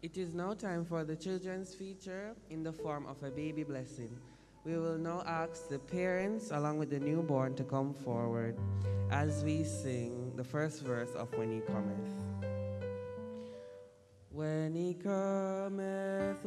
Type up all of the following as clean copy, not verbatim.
It is now time for the children's feature in the form of a baby blessing. We will now ask the parents along with the newborn to come forward as we sing the first verse of When He Cometh. When He cometh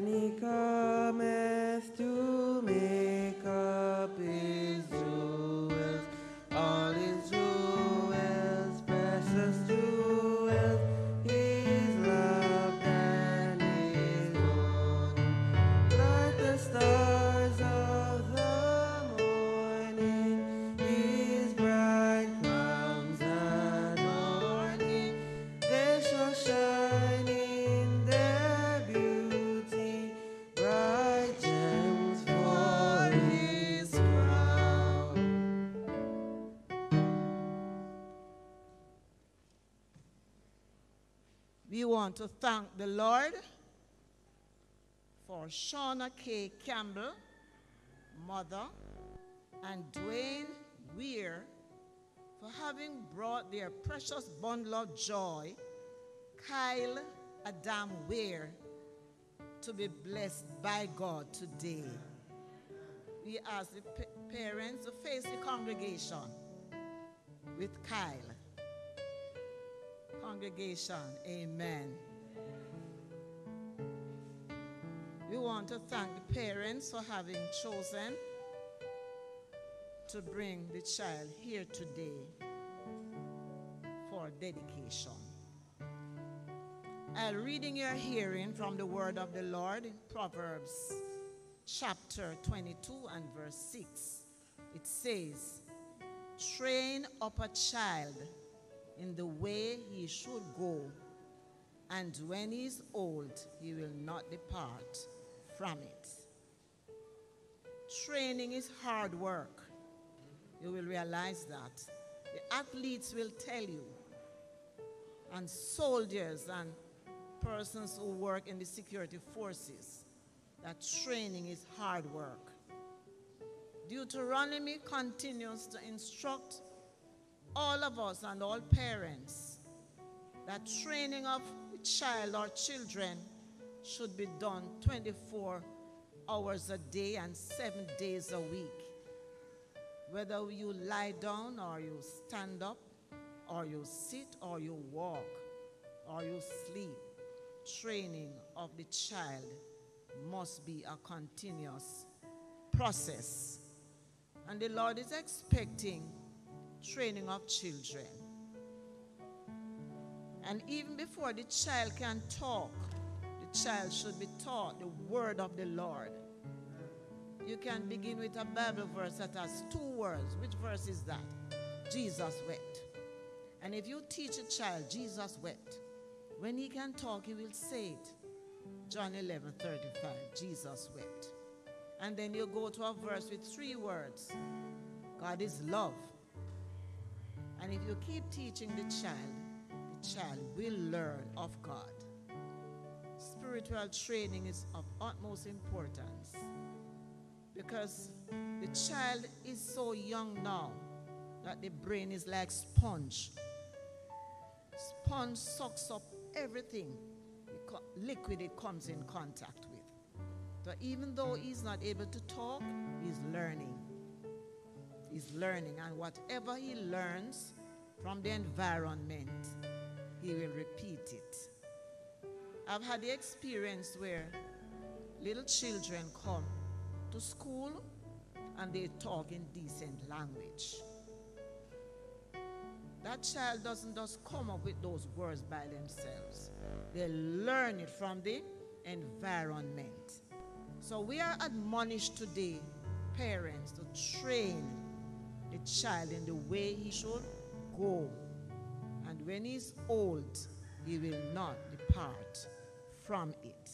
to make up His jewels, all His jewels, precious jewels, His love and His own, like the stars of the morning, His bright crowns adorning, they shall shine in their beauty, bright gems for His crown. We want to thank the Lord for Shauna K. Campbell, mother, and Dwayne Weir for having brought their precious bundle of joy, Kyle Adam Weir, to be blessed by God today. We ask the parents to face the congregation with Kyle. Congregation, amen. We want to thank the parents for having chosen to bring the child here today for dedication. I'll read in your hearing from the word of the Lord in Proverbs chapter 22 and verse 6. It says, "Train up a child in the way he should go, and when he is old, he will not depart from it." Training is hard work. You will realize that. The athletes will tell you, and soldiers and persons who work in the security forces, that training is hard work. Deuteronomy continues to instruct all of us and all parents that training of the child or children should be done 24 hours a day and 7 days a week. Whether you lie down or you stand up or you sit or you walk or you sleep, training of the child must be a continuous process. And the Lord is expecting training of children. And even before the child can talk, the child should be taught the word of the Lord. You can begin with a Bible verse that has 2 words. Which verse is that? Jesus wept. And if you teach a child Jesus wept, when he can talk, he will say it. John 11:35, Jesus wept. And then you go to a verse with 3 words. God is love. And if you keep teaching the child will learn of God. Spiritual training is of utmost importance because the child is so young now that the brain is like sponge. Sponge sucks up everything, liquid it comes in contact with. So even though he's not able to talk, he's learning. He's learning, and whatever he learns from the environment, he will repeat it. I've had the experience where little children come to school and they talk in decent language. That child doesn't just come up with those words by themselves. They learn it from the environment. So we are admonished today, parents, to train the child in the way he should go. And when he's old, he will not depart from it.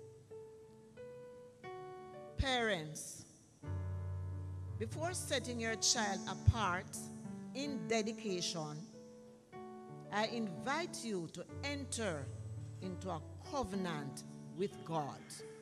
Parents, before setting your child apart in dedication, I invite you to enter into a covenant with God.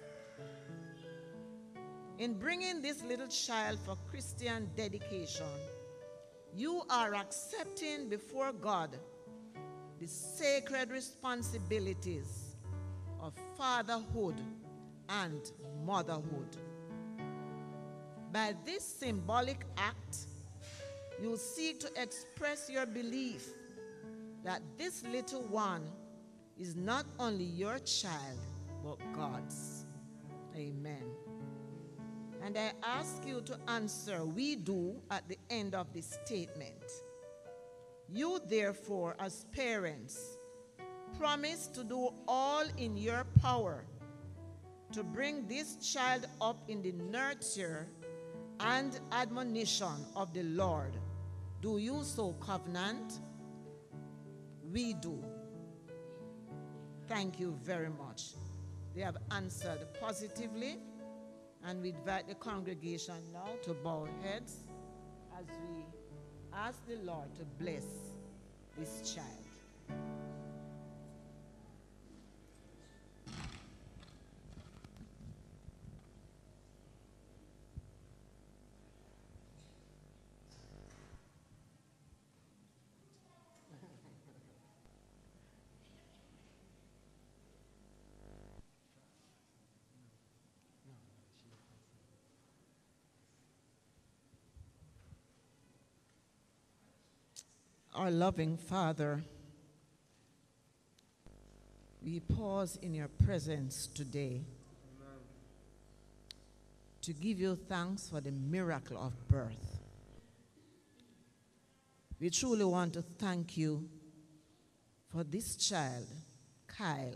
In bringing this little child for Christian dedication, you are accepting before God the sacred responsibilities of fatherhood and motherhood. By this symbolic act, you seek to express your belief that this little one is not only your child, but God's. Amen. And I ask you to answer, "We do," at the end of this statement. You, therefore, as parents, promise to do all in your power to bring this child up in the nurture and admonition of the Lord. Do you so covenant? We do. Thank you very much. They have answered positively, and we invite the congregation now to bow heads as we ask the Lord to bless this child. Our loving Father, we pause in your presence today to give you thanks for the miracle of birth. We truly want to thank you for this child, Kyle,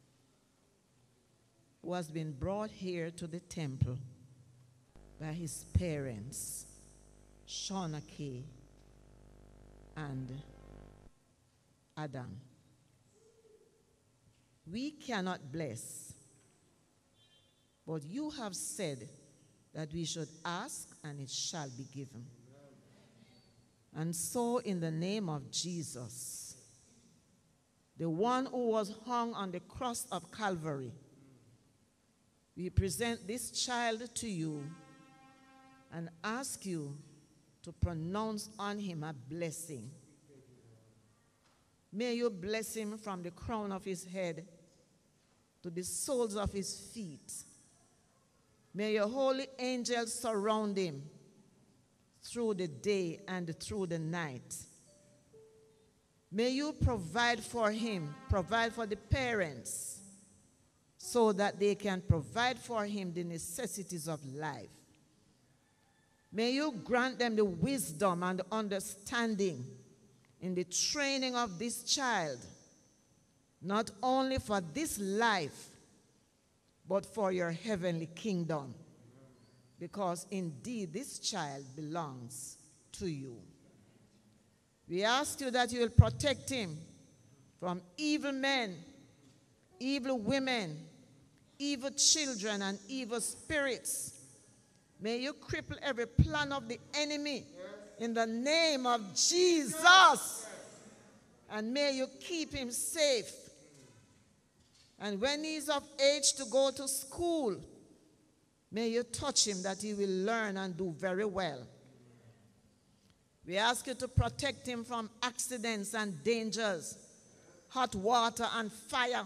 who has been brought here to the temple by his parents, Shauna Kay and Adam. We cannot bless, but you have said that we should ask and it shall be given. And so in the name of Jesus, the one who was hung on the cross of Calvary, we present this child to you and ask you to pronounce on him a blessing. May you bless him from the crown of his head to the soles of his feet. May your holy angels surround him through the day and through the night. May you provide for him, provide for the parents, so that they can provide for him the necessities of life. May you grant them the wisdom and the understanding in the training of this child, not only for this life, but for your heavenly kingdom, because indeed this child belongs to you. We ask you that you will protect him from evil men, evil women, evil children, and evil spirits. May you cripple every plan of the enemy in the name of Jesus. And may you keep him safe. And when he's of age to go to school, may you touch him that he will learn and do very well. We ask you to protect him from accidents and dangers, hot water and fire,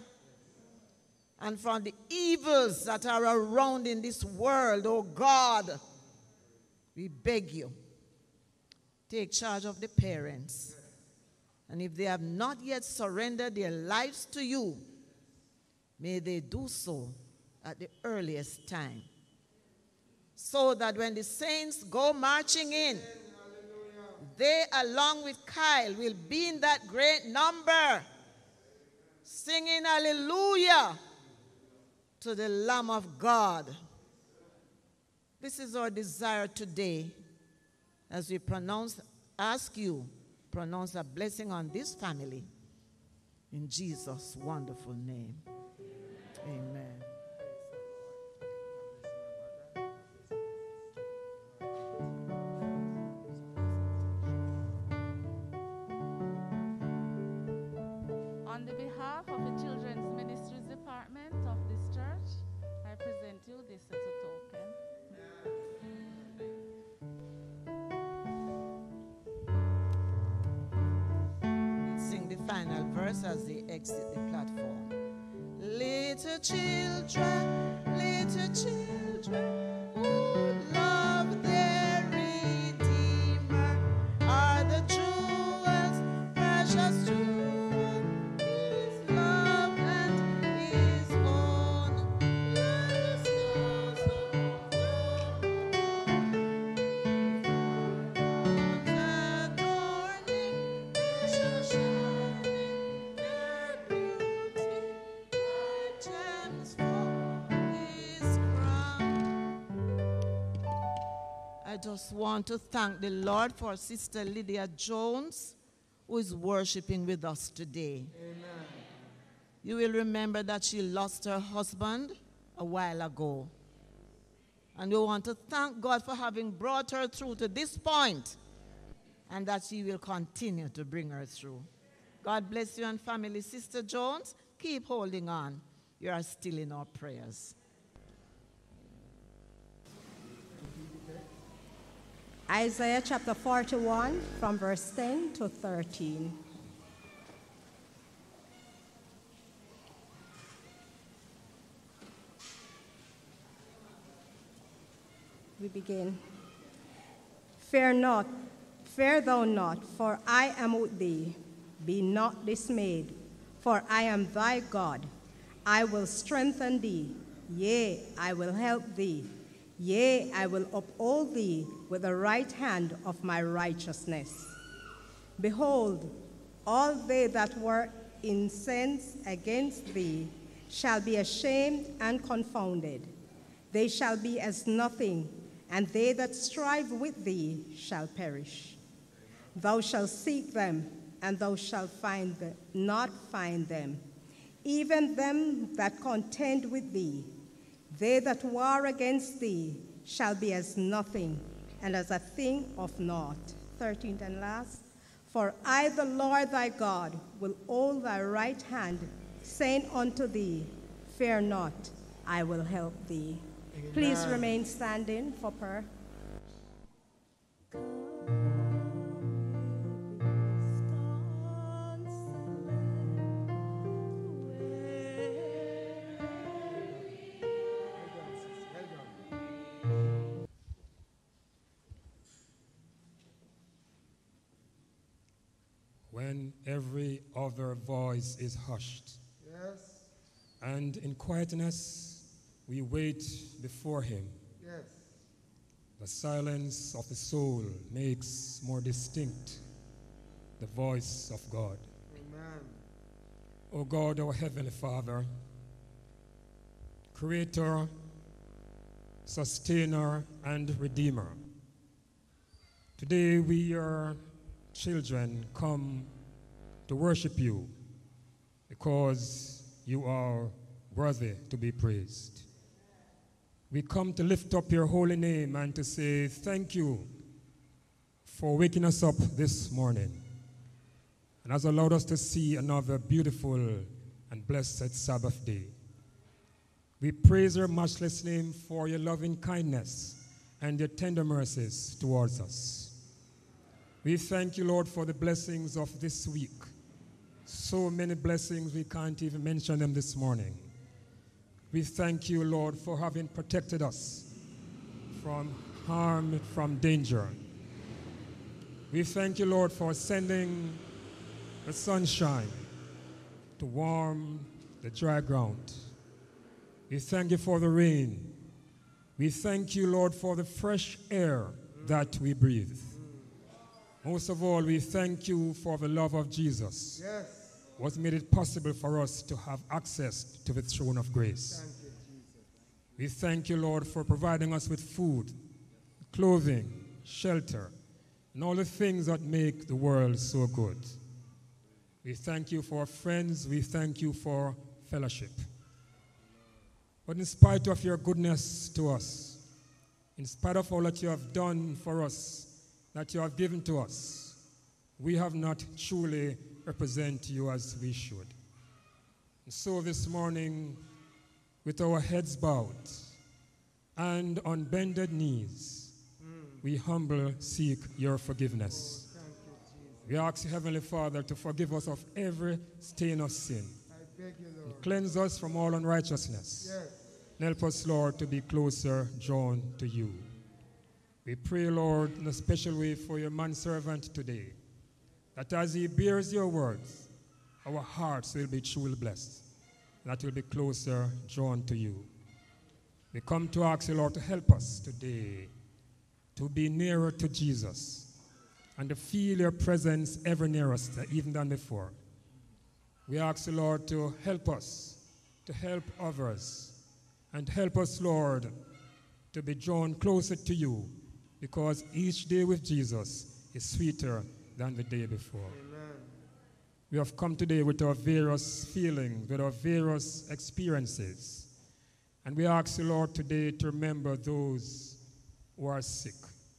and from the evils that are around in this world. Oh God, we beg you, take charge of the parents. And if they have not yet surrendered their lives to you, may they do so at the earliest time, so that when the saints go marching in, they, along with Kyle, will be in that great number, singing hallelujah to the Lamb of God. This is our desire today as we ask you, pronounce a blessing on this family. In Jesus' wonderful name, amen. On the behalf of the Children's Ministries Department of this church, I present you this little token. Sing the final verse as they exit the platform. Little children who love their Redeemer are the jewels, precious jewels, His love and His own. Let us know that morning they shall shine in their beauty, like gems for His crown. I just want to thank the Lord for Sister Lydia Jones, who is worshiping with us today. Amen. You will remember that she lost her husband a while ago. And we want to thank God for having brought her through to this point, and that He will continue to bring her through. God bless you and family. Sister Jones, keep holding on. You are still in our prayers. Isaiah chapter 41 from verse 10 to 13. We begin. Fear not, fear thou not, for I am with thee. Be not dismayed, for I am thy God. I will strengthen thee, yea, I will help thee. Yea, I will uphold thee with the right hand of my righteousness. Behold, all they that were incensed against thee shall be ashamed and confounded. They shall be as nothing, and they that strive with thee shall perish. Thou shalt seek them, and thou shalt not find them, even them that contend with thee. They that war against thee shall be as nothing, and as a thing of naught. 13th and last. For I, the Lord thy God, will hold thy right hand, saying unto thee, fear not, I will help thee. Amen. Please remain standing for prayer. When every other voice is hushed, Yes. and in quietness we wait before Him, Yes. the silence of the soul makes more distinct the voice of God. Amen. O God, our Heavenly Father, Creator, Sustainer, and Redeemer, today we, your children, come to worship you because you are worthy to be praised. We come to lift up your holy name and to say thank you for waking us up this morning and has allowed us to see another beautiful and blessed Sabbath day. We praise your matchless name for your loving kindness and your tender mercies towards us. We thank you, Lord, for the blessings of this week. So many blessings, we can't even mention them this morning. We thank you, Lord, for having protected us from harm, from danger. We thank you, Lord, for sending the sunshine to warm the dry ground. We thank you for the rain. We thank you, Lord, for the fresh air that we breathe. Most of all, we thank you for the love of Jesus. Yes. What made it possible for us to have access to the throne of grace. Thank you, Jesus. We thank you, Lord, for providing us with food, clothing, shelter, and all the things that make the world so good. We thank you for friends. We thank you for fellowship. But in spite of your goodness to us, in spite of all that you have done for us, that you have given to us, we have not truly represented you as we should. And so this morning, with our heads bowed and on bended knees, we humble seek your forgiveness. Thank you, Jesus. We ask you, Heavenly Father, to forgive us of every stain of sin. I Thank you, Lord. Cleanse us from all unrighteousness. Yes. And help us, Lord, to be closer drawn to you. We pray, Lord, in a special way for your manservant today, that as he bears your words, our hearts will be truly blessed, that will be closer drawn to you. We come to ask you, Lord, to help us today to be nearer to Jesus and to feel your presence ever near us, even than before. We ask you, Lord, to help us, to help others, and help us, Lord, to be drawn closer to you, because each day with Jesus is sweeter than the day before. Amen. We have come today with our various feelings, with our various experiences. And we ask you, Lord, today to remember those who are sick.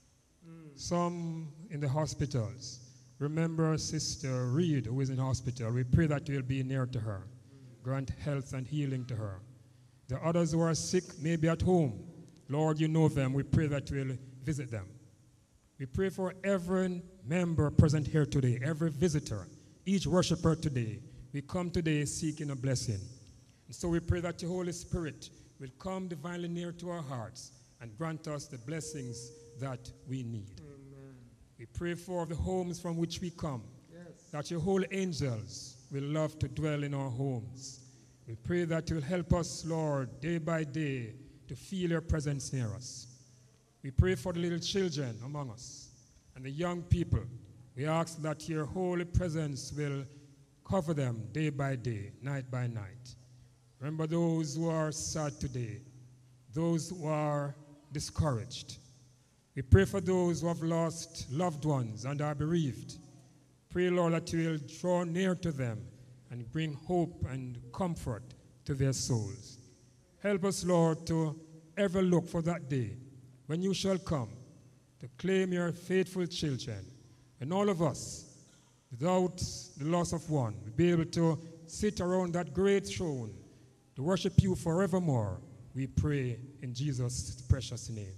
Some in the hospitals. Remember Sister Reed, who is in hospital. We pray that you will be near to her. Grant health and healing to her. The others who are sick, maybe at home. Lord, you know them. We pray that you will visit them. We pray for every member present here today, every visitor, each worshiper today. We come today seeking a blessing. And so we pray that your Holy Spirit will come divinely near to our hearts and grant us the blessings that we need. Amen. We pray for the homes from which we come, Yes. that your holy angels will love to dwell in our homes. We pray that you'll help us, Lord, day by day to feel your presence near us. We pray for the little children among us and the young people. We ask that your holy presence will cover them day by day, night by night. Remember those who are sad today, those who are discouraged. We pray for those who have lost loved ones and are bereaved. Pray, Lord, that you will draw near to them and bring hope and comfort to their souls. Help us, Lord, to ever look for that day when you shall come to claim your faithful children. And all of us, without the loss of one, will be able to sit around that great throne to worship you forevermore. We pray in Jesus' precious name.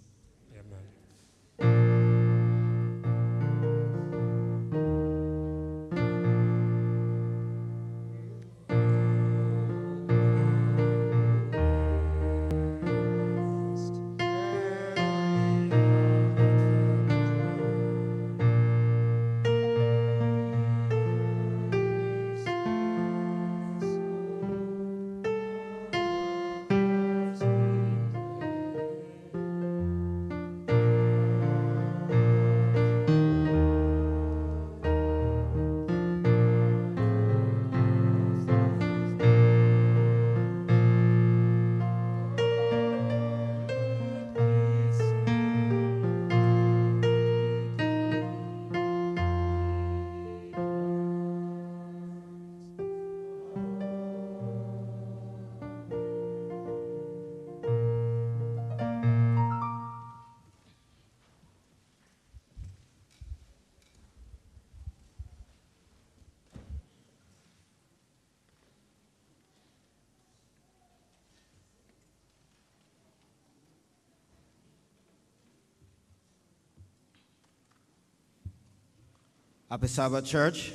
Amen. Happy Sabbath, church.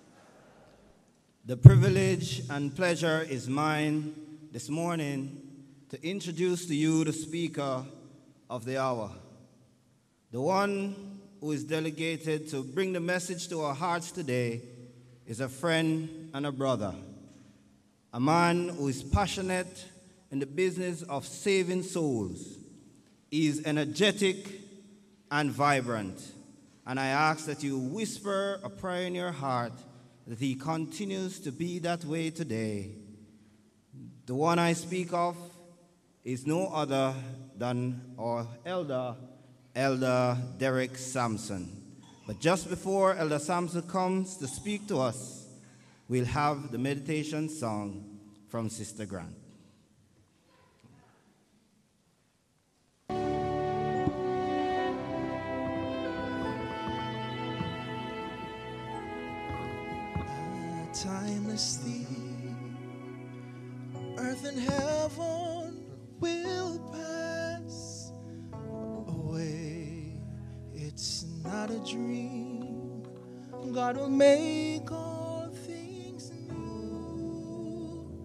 The privilege and pleasure is mine this morning to introduce to you the speaker of the hour, the one who is delegated to bring the message to our hearts today is a friend and a brother, a man who is passionate in the business of saving souls. He is energetic and vibrant. And I ask that you whisper a prayer in your heart that he continues to be that way today. The one I speak of is no other than our Elder Derrick Sampson. But just before Elder Sampson comes to speak to us, we'll have the meditation song from Sister Grant. Timeless thee, earth and heaven will pass away. It's not a dream. God will make all things new.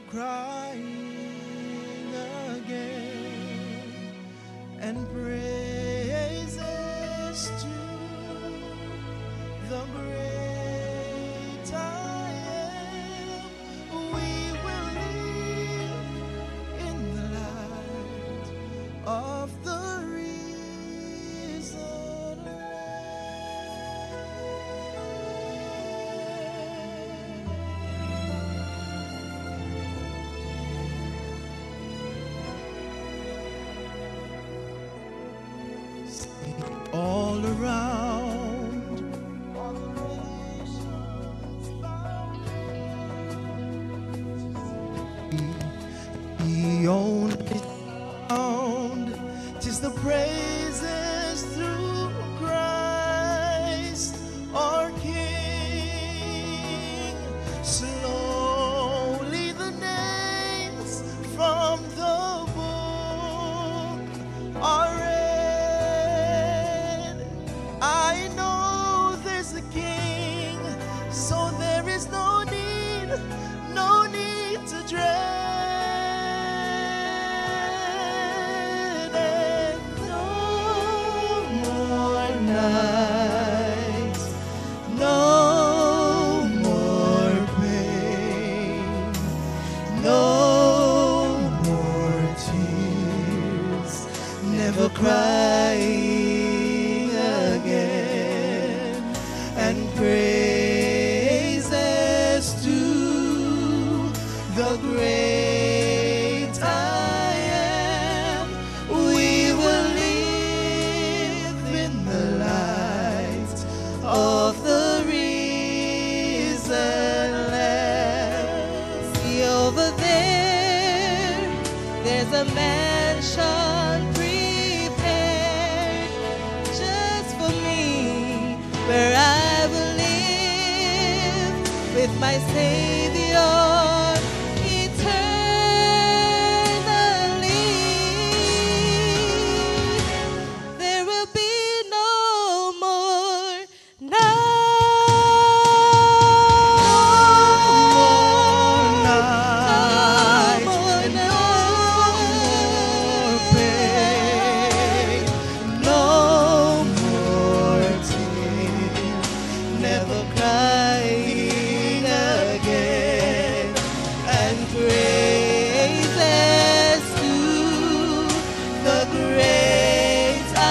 crying again, and praises to the great I am. We will live in the light of the risen all around, all the nations bow. He only found 'tis the praises through Christ our King. Slowly the names from the book are read. I know there's a king, so there is no need to dread. And no more nights, no more pain, no more tears, never crying again, and praises to the great I am. We will live in the light of the risen Lamb. See over there, there's a mansion prepared just for me, where I will live with my Savior eternally. There will be no more night, no more pain, no more tears, never crying again, and praises to the great I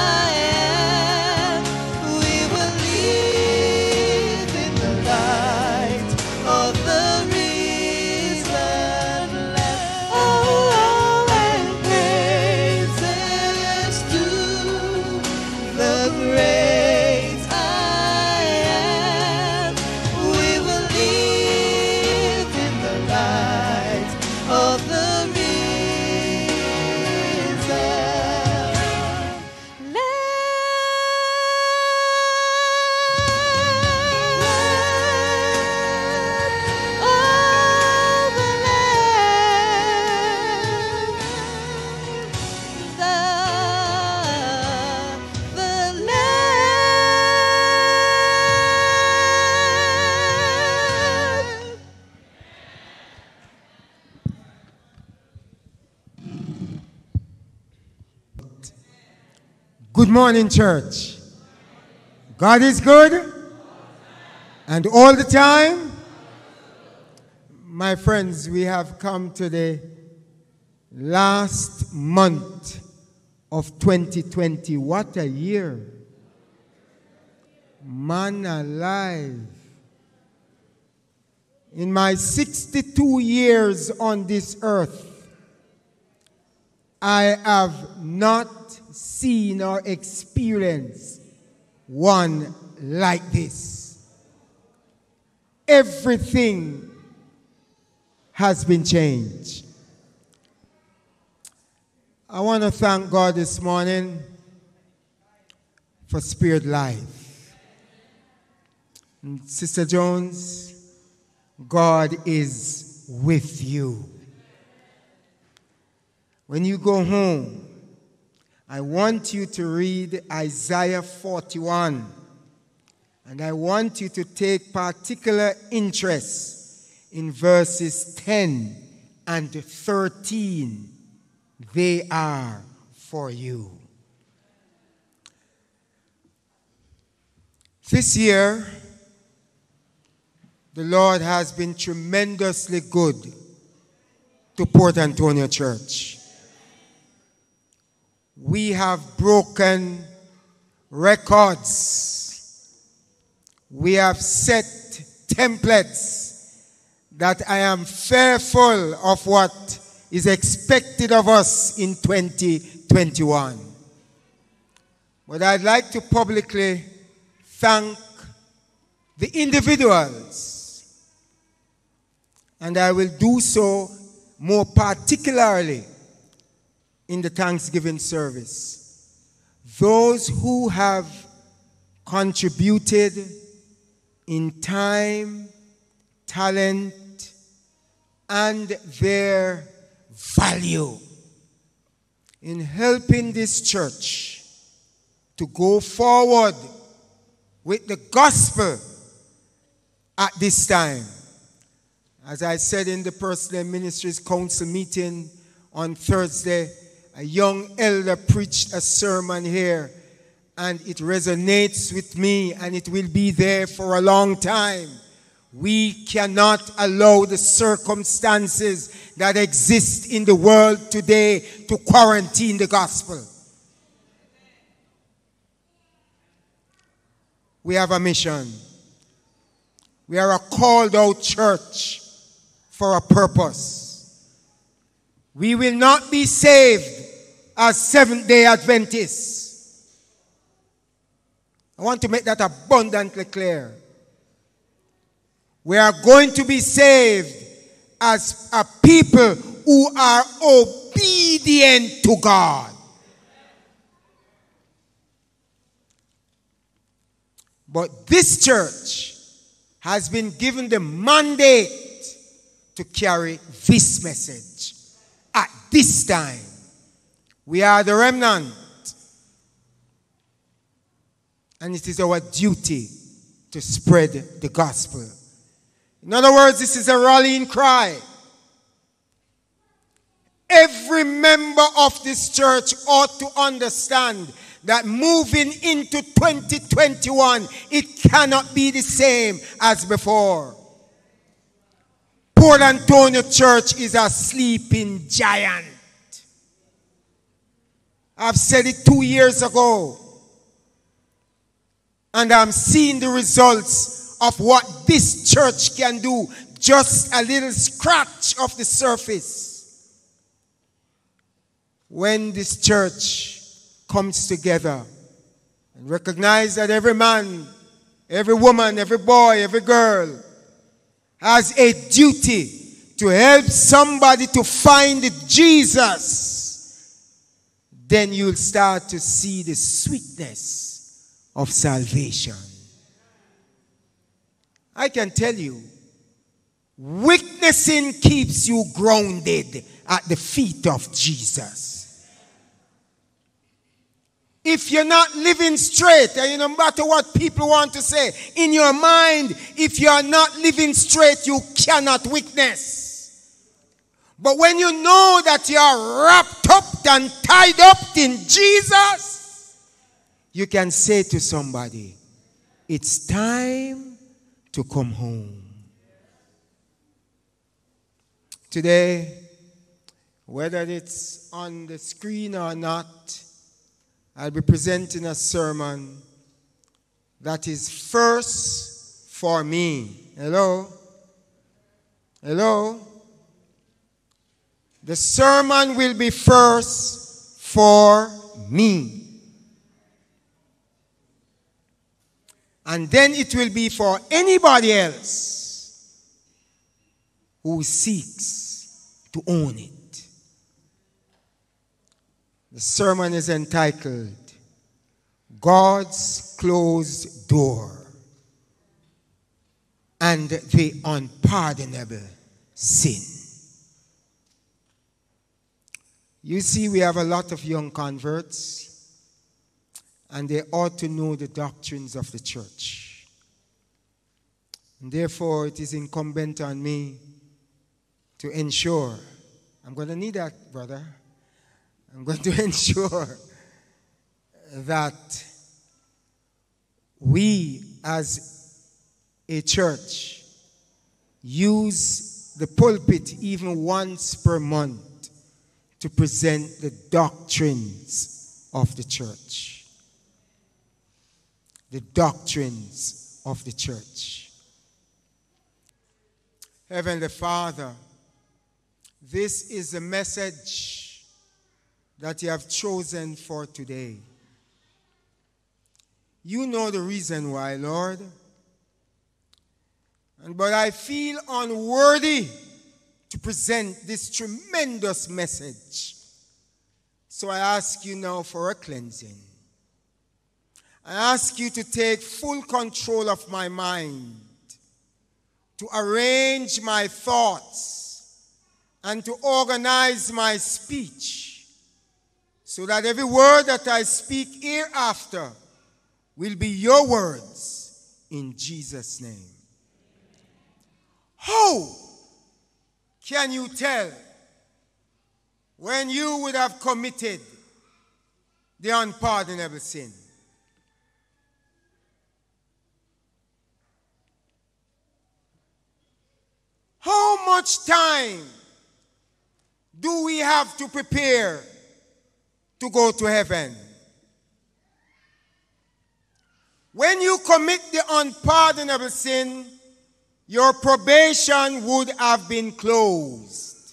am. We will live in the light of the risen Lamb. Oh, and praises to the great I am. We will live in the light of the risen Lamb. Good morning, church. God is good, and all the time. My friends, we have come to the last month of 2020. What a year. Man alive. In my 62 years on this earth, I have not seen or experienced one like this. Everything has been changed. I want to thank God this morning for Spirit Life. And Sister Jones, God is with you. When you go home, I want you to read Isaiah 41. And I want you to take particular interest in verses 10 and 13. They are for you. This year, the Lord has been tremendously good to Port Antonio Church. We have broken records. We have set templates that I am fearful of what is expected of us in 2021. But I'd like to publicly thank the individuals, and I will do so more particularly in the Thanksgiving service. Those who have contributed in time, talent, and their value in helping this church to go forward with the gospel at this time. As I said in the Personal Ministries Council meeting on Thursday, a young elder preached a sermon here, and it resonates with me, and it will be there for a long time. We cannot allow the circumstances that exist in the world today to quarantine the gospel. We have a mission. We are a called out church for a purpose. We will not be saved as Seventh-day Adventists. I want to make that abundantly clear. We are going to be saved as a people who are obedient to God. But this church has been given the mandate to carry this message at this time. We are the remnant, and it is our duty to spread the gospel. In other words, this is a rallying cry. Every member of this church ought to understand that moving into 2021, it cannot be the same as before. Port Antonio Church is a sleeping giant. I've said it 2 years ago, and I'm seeing the results of what this church can do. Just a little scratch of the surface. When this church comes together and recognize that every man, every woman, every boy, every girl has a duty to help somebody to find Jesus, then you'll start to see the sweetness of salvation. I can tell you, witnessing keeps you grounded at the feet of Jesus. If you're not living straight, and no matter what people want to say, in your mind, if you are not living straight, you cannot witness. But when you know that you are wrapped up and tied up in Jesus, you can say to somebody, it's time to come home. Today, whether it's on the screen or not, I'll be presenting a sermon that is first for me. Hello? Hello? The sermon will be first for me. And then it will be for anybody else who seeks to own it. The sermon is entitled, God's Closed Door and the Unpardonable Sin. You see, we have a lot of young converts, and they ought to know the doctrines of the church. And therefore, it is incumbent on me to ensure, I'm going to need that, brother. I'm going to ensure that we as a church use the pulpit even once per month to present the doctrines of the church. The doctrines of the church. Heavenly Father, this is the message that you have chosen for today. You know the reason why, Lord. But I feel unworthy to present this tremendous message. So I ask you now for a cleansing. I ask you to take full control of my mind, to arrange my thoughts, and to organize my speech, so that every word that I speak hereafter will be your words in Jesus' name. How can you tell when you would have committed the unpardonable sin? How much time do we have to prepare to go to heaven? When you commit the unpardonable sin, your probation would have been closed.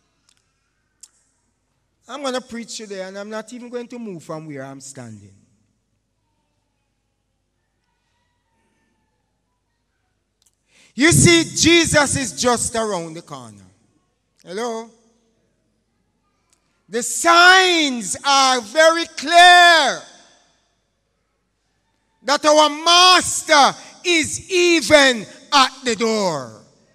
I'm going to preach today, and I'm not even going to move from where I'm standing. You see, Jesus is just around the corner. Hello? The signs are very clear that our Master is even at the door.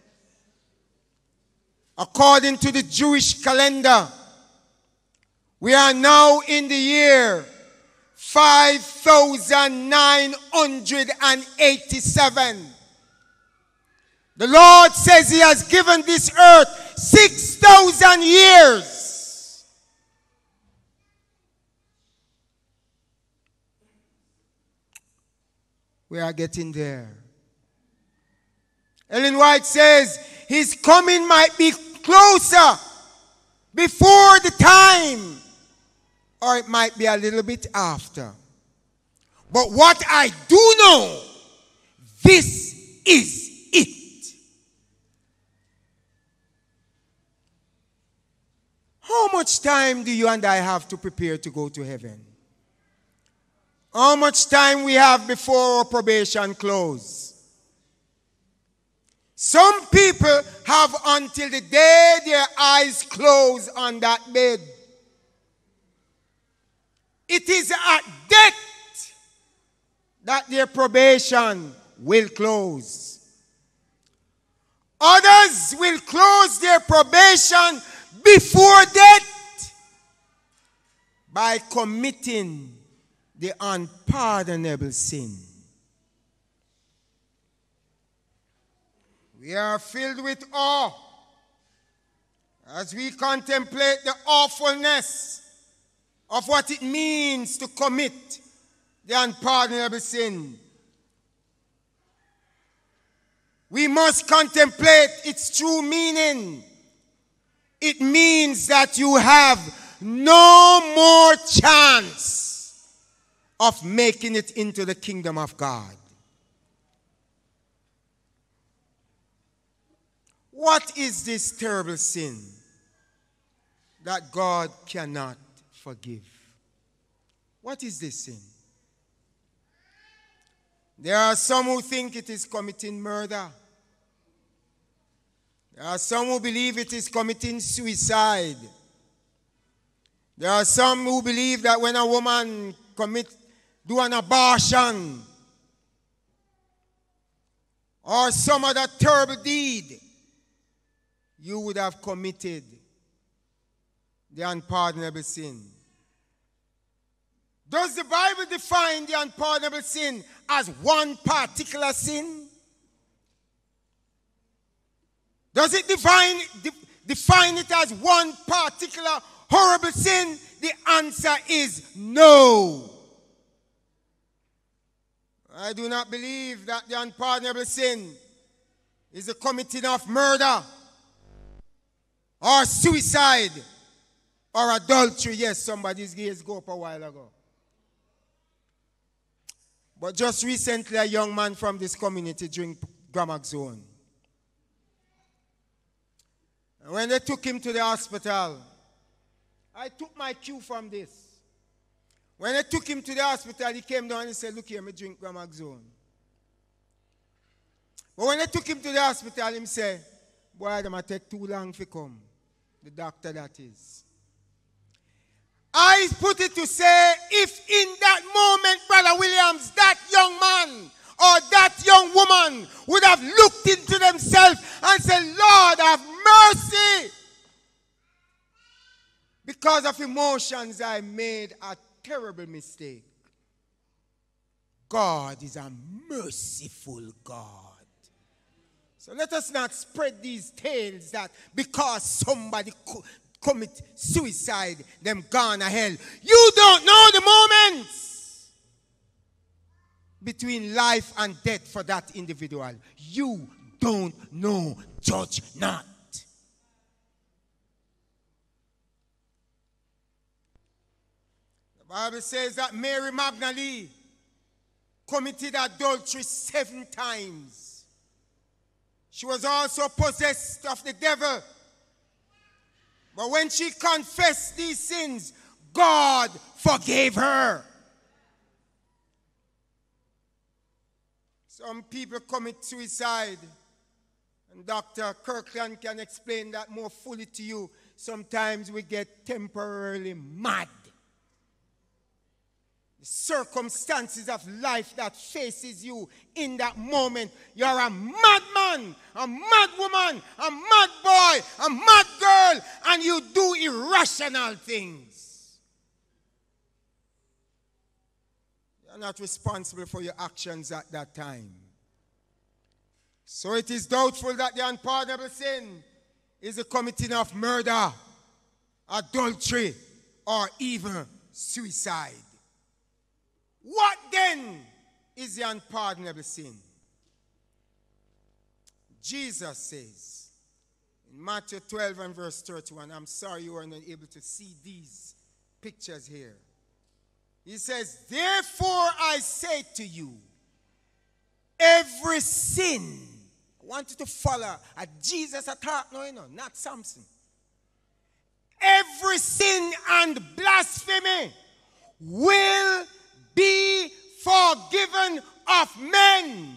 According to the Jewish calendar, we are now in the year 5,987. The Lord says he has given this earth 6,000 years. We are getting there. Ellen White says his coming might be closer before the time, or it might be a little bit after. But what I do know, this is it. How much time do you and I have to prepare to go to heaven? How much time we have before our probation closes? Some people have until the day their eyes close on that bed. It is at death that their probation will close. Others will close their probation before death by committing the unpardonable sin. We are filled with awe as we contemplate the awfulness of what it means to commit the unpardonable sin. We must contemplate its true meaning. It means that you have no more chance of making it into the kingdom of God. What is this terrible sin that God cannot forgive? What is this sin? There are some who think it is committing murder. There are some who believe it is committing suicide. There are some who believe that when a woman do an abortion or some other terrible deed, you would have committed the unpardonable sin. Does the Bible define the unpardonable sin as one particular sin? Does it define it as one particular horrible sin? The answer is no. I do not believe that the unpardonable sin is the committing of murder or suicide or adultery. Yes, somebody's gaze go up a while ago. But just recently, a young man from this community drink Gramaxone. And when they took him to the hospital, I took my cue from this. When they took him to the hospital, he came down and he said, look here, me drink Gramaxone. But when they took him to the hospital, he said, boy, they might take too long to come. The doctor, that is. I put it to say, if in that moment, Brother Williams, that young man or that young woman would have looked into themselves and said, Lord, have mercy. Because of emotions, I made a terrible mistake. God is a merciful God. So let us not spread these tales that because somebody commit suicide, them gone to hell. You don't know the moments between life and death for that individual. You don't know. Judge not. The Bible says that Mary Magdalene committed adultery 7 times. She was also possessed of the devil. But when she confessed these sins, God forgave her. Some people commit suicide. And Dr. Kirkland can explain that more fully to you. Sometimes we get temporarily mad. The circumstances of life that faces you in that moment. You're a madman, a mad woman, a mad boy, a mad girl, and you do irrational things. You're not responsible for your actions at that time. So it is doubtful that the unpardonable sin is the committing of murder, adultery, or even suicide. What then is the unpardonable sin? Jesus says in Matthew 12 and verse 31, I'm sorry you are not able to see these pictures here. He says, therefore I say to you, every sin, I want you to follow a Jesus attack, no, not Sampson. Every sin and blasphemy will be forgiven of men.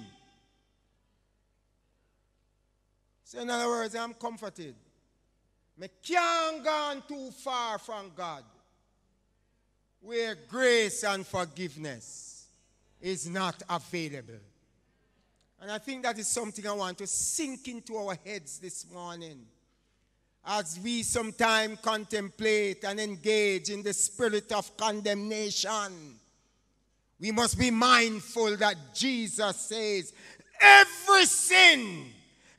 So in other words, I'm comforted. I can't go too far from God where grace and forgiveness is not available. And I think that is something I want to sink into our heads this morning as we sometimes contemplate and engage in the spirit of condemnation. We must be mindful that Jesus says, every sin,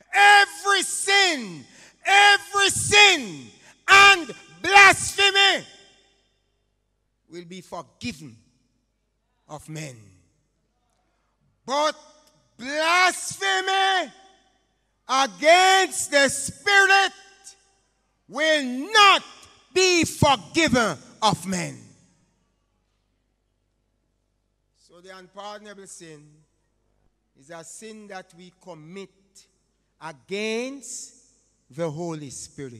and blasphemy will be forgiven of men. But blasphemy against the Spirit will not be forgiven of men. So the unpardonable sin is a sin that we commit against the Holy Spirit.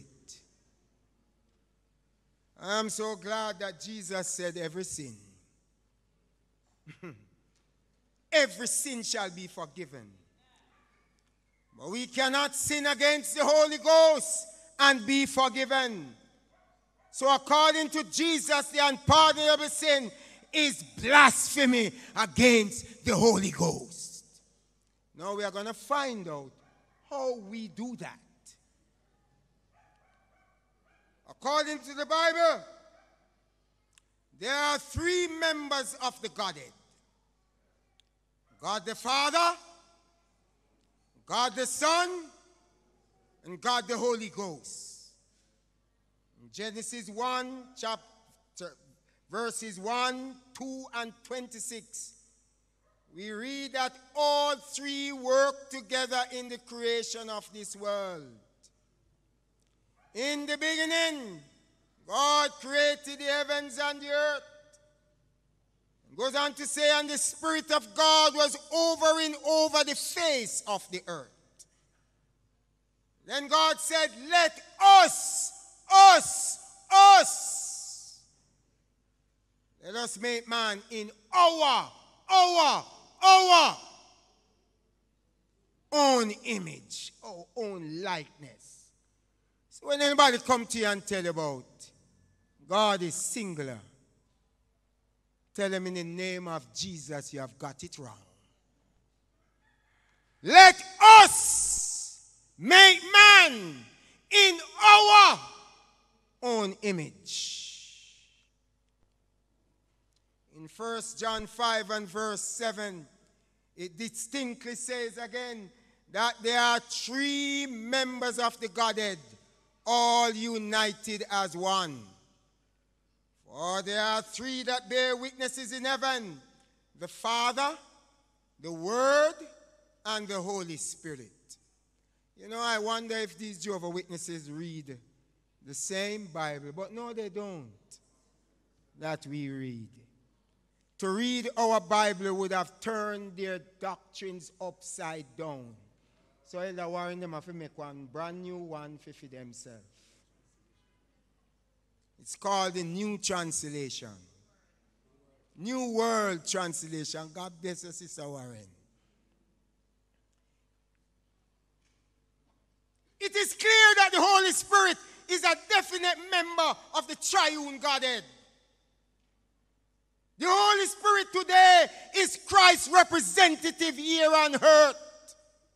I'm so glad that Jesus said every sin. Every sin shall be forgiven. But we cannot sin against the Holy Ghost and be forgiven. So according to Jesus, the unpardonable sin is blasphemy against the Holy Ghost. Now we are going to find out how we do that. According to the Bible, there are 3 members of the Godhead. God the Father, God the Son, and God the Holy Ghost. In Genesis 1, chapter, verses 1, 2, and 26, we read that all three work together in the creation of this world. In the beginning, God created the heavens and the earth. It goes on to say, and the Spirit of God was hovering over the face of the earth. Then God said, let us let us make man in our own image, our own likeness. So when anybody come to you and tell you about God is singular, tell them in the name of Jesus you have got it wrong. Let us make man in our own image. In 1 John 5 and verse 7, it distinctly says again that there are three members of the Godhead, all united as one. For there are three that bear witnesses in heaven, the Father, the Word, and the Holy Spirit. You know, I wonder if these Jehovah's Witnesses read the same Bible, but no, they don't, that we read. To read our Bible would have turned their doctrines upside down. So Elder Warren them have to make one brand new one for themselves. It's called the New Translation. New World Translation. God bless you, Sister Warren. It is clear that the Holy Spirit is a definite member of the triune Godhead. The Holy Spirit today is Christ's representative here on earth.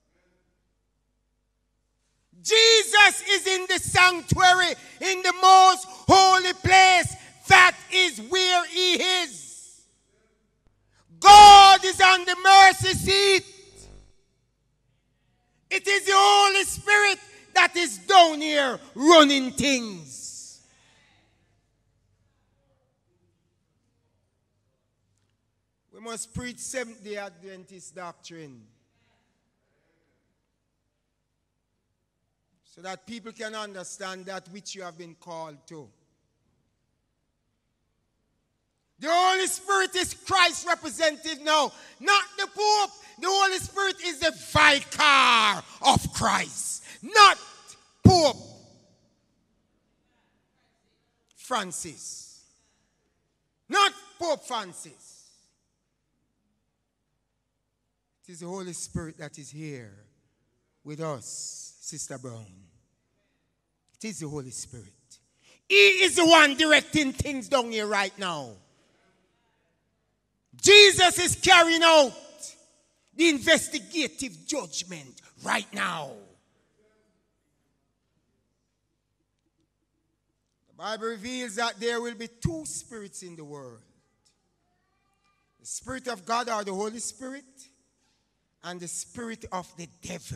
Jesus is in the sanctuary, in the most holy place. That is where he is. God is on the mercy seat. It is the Holy Spirit that is down here running things. We must preach Seventh-day Adventist doctrine so that people can understand that which you have been called to. The Holy Spirit is Christ's representative now, not the Pope. The Holy Spirit is the vicar of Christ, not Pope Francis. Not Pope Francis. It is the Holy Spirit that is here with us, Sister Brown. It is the Holy Spirit. He is the one directing things down here right now. Jesus is carrying out the investigative judgment right now. The Bible reveals that there will be two spirits in the world. The Spirit of God, or the Holy Spirit, and the spirit of the devil.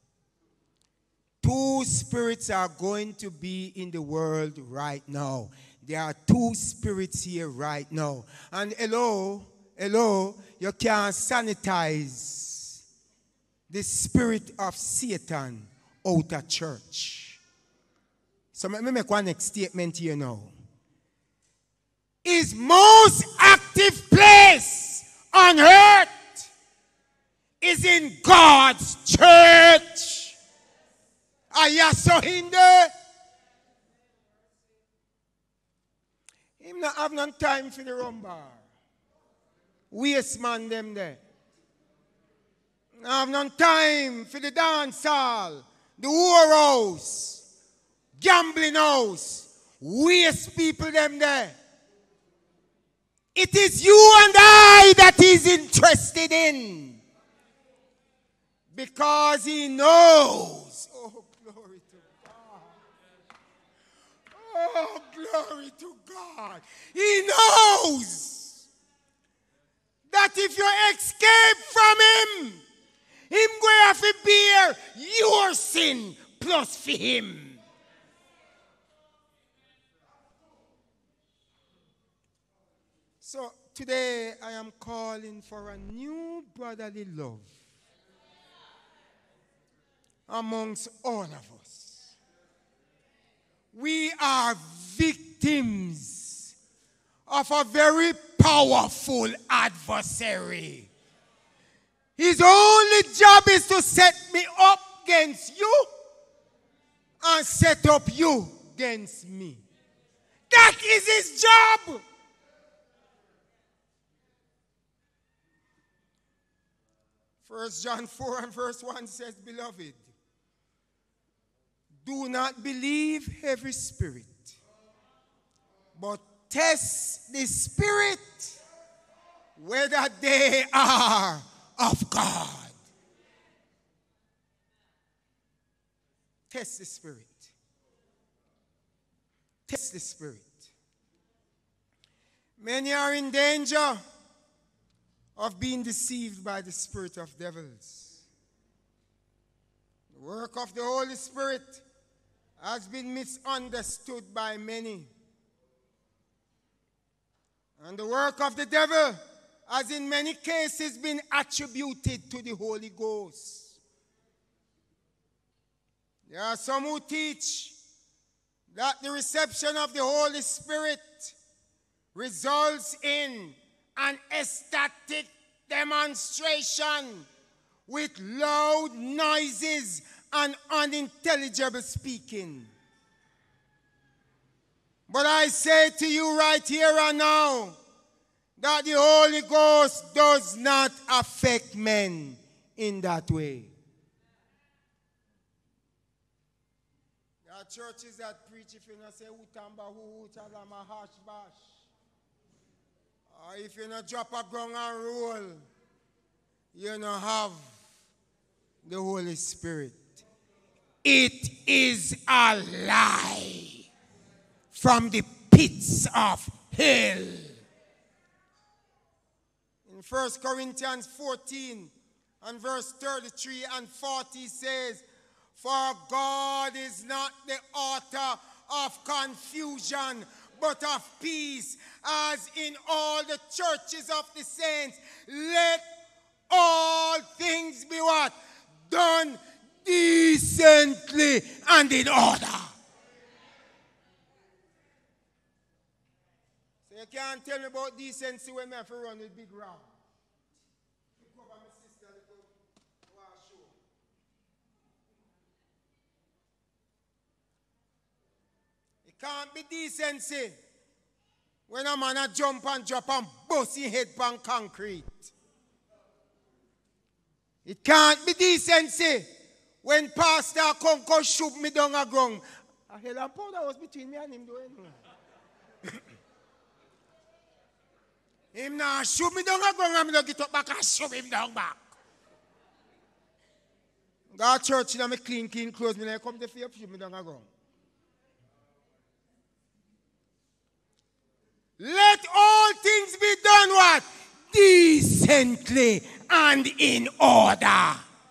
Two spirits are going to be in the world right now. There are two spirits here right now. And hello, you can't sanitize the spirit of Satan out of church. So let me make one next statement here now. His most active place on earth is in God's church. Are you so in there? Him not have no time for the rumbar. Waste man them there. Not have no time for the dance hall, the whorehouse, gambling house. Waste people them there. It is you and I that he's interested in. Because he knows. Oh, glory to God. Oh, glory to God. He knows that if you escape from him going to have to bear your sin plus for him. So today I am calling for a new brotherly love amongst all of us. We are victims of a very powerful adversary. His only job is to set me up against you and set up you against me. That is his job. First John 4 and verse 1 says, Beloved, do not believe every spirit, but test the spirit whether they are of God. Test the spirit. Test the spirit. Many are in danger of being deceived by the spirit of devils. The work of the Holy Spirit has been misunderstood by many. And the work of the devil has in many cases been attributed to the Holy Ghost. There are some who teach that the reception of the Holy Spirit results in an ecstatic demonstration with loud noises and unintelligible speaking. But I say to you right here and now that the Holy Ghost does not affect men in that way. There are churches that preach if you not say utamba hu utalama hash bash. Or if you not drop a gong and roll, you not have the Holy Spirit. It is a lie from the pits of hell. In 1 Corinthians 14 and verse 33 and 40 says, For God is not the author of confusion, but of peace, as in all the churches of the saints. Let all things be what? Done decently and in order. So you can't tell me about decency when I have to run with big round. Can't be decency when a man a jump and drop and bust his head on concrete. It can't be decency when pastor come shoot me down a ground. A hell and powder was between me and him doing. Him now shoot me down a ground and me don't get up back and shoot him down back. Go to church and me clean clothes. Me come to fear shoot me down a ground. Let all things be done what? Decently and in order.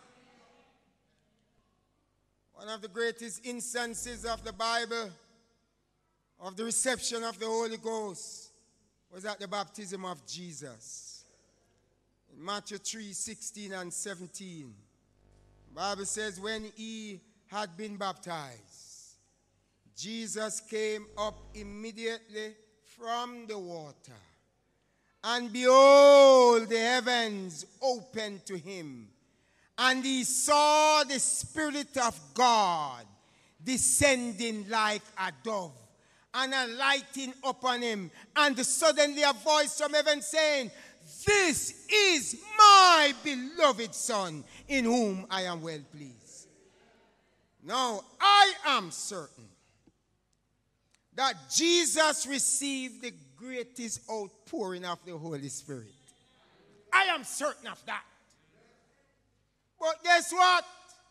One of the greatest instances of the Bible of the reception of the Holy Ghost was at the baptism of Jesus. In Matthew 3:16 and 17, the Bible says, when he had been baptized, Jesus came up immediately from the water, and behold, the heavens opened to him, and he saw the Spirit of God descending like a dove and alighting upon him, and suddenly a voice from heaven saying, This is my beloved Son, in whom I am well pleased. Now I am certain that Jesus received the greatest outpouring of the Holy Spirit. I am certain of that. But guess what?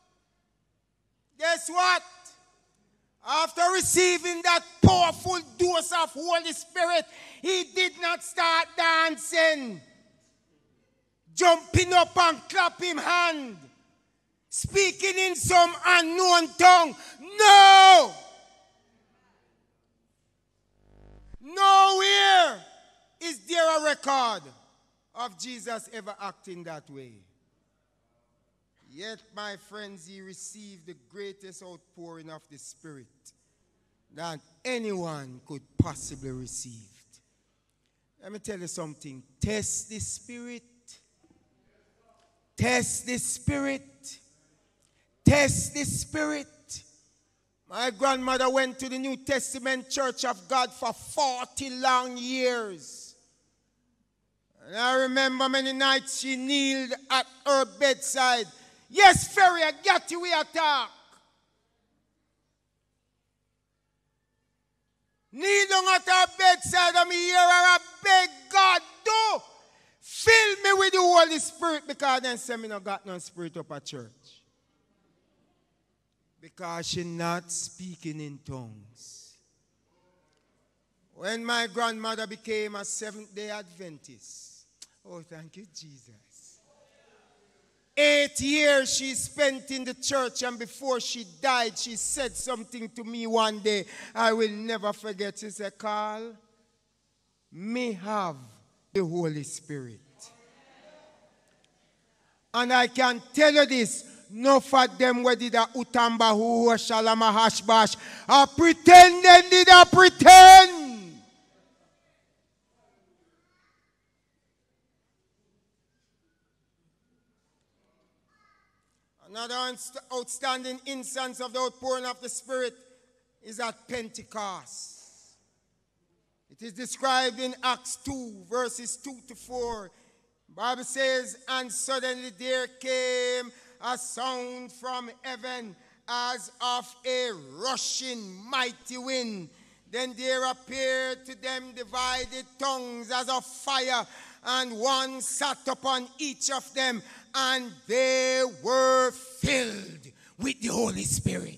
Guess what? After receiving that powerful dose of Holy Spirit, he did not start dancing, jumping up and clapping hand, speaking in some unknown tongue. No! Nowhere is there a record of Jesus ever acting that way. Yet, my friends, he received the greatest outpouring of the Spirit that anyone could possibly receive. Let me tell you something. Test the Spirit. Test the Spirit. Test the Spirit. My grandmother went to the New Testament Church of God for 40 long years. And I remember many nights she kneeled at her bedside. Yes, Ferry, I got you where I talk. Kneel down at her bedside and me hear her I beg God, do fill me with the Holy Spirit, because then say me no got no spirit up at church. Because she not speaking in tongues. When my grandmother became a Seventh-day Adventist, oh, thank you, Jesus. 8 years she spent in the church, and before she died, she said something to me one day I will never forget. She said, Carl, me have the Holy Spirit. And I can tell you this, no for them where did a utamba who shalama hashbash, a pretend they did a pretend. Another outstanding instance of the outpouring of the Spirit is at Pentecost. It is described in Acts 2, verses 2 to 4. The Bible says, and suddenly there came a sound from heaven as of a rushing mighty wind. Then there appeared to them divided tongues as of fire, and one sat upon each of them, and they were filled with the Holy Spirit.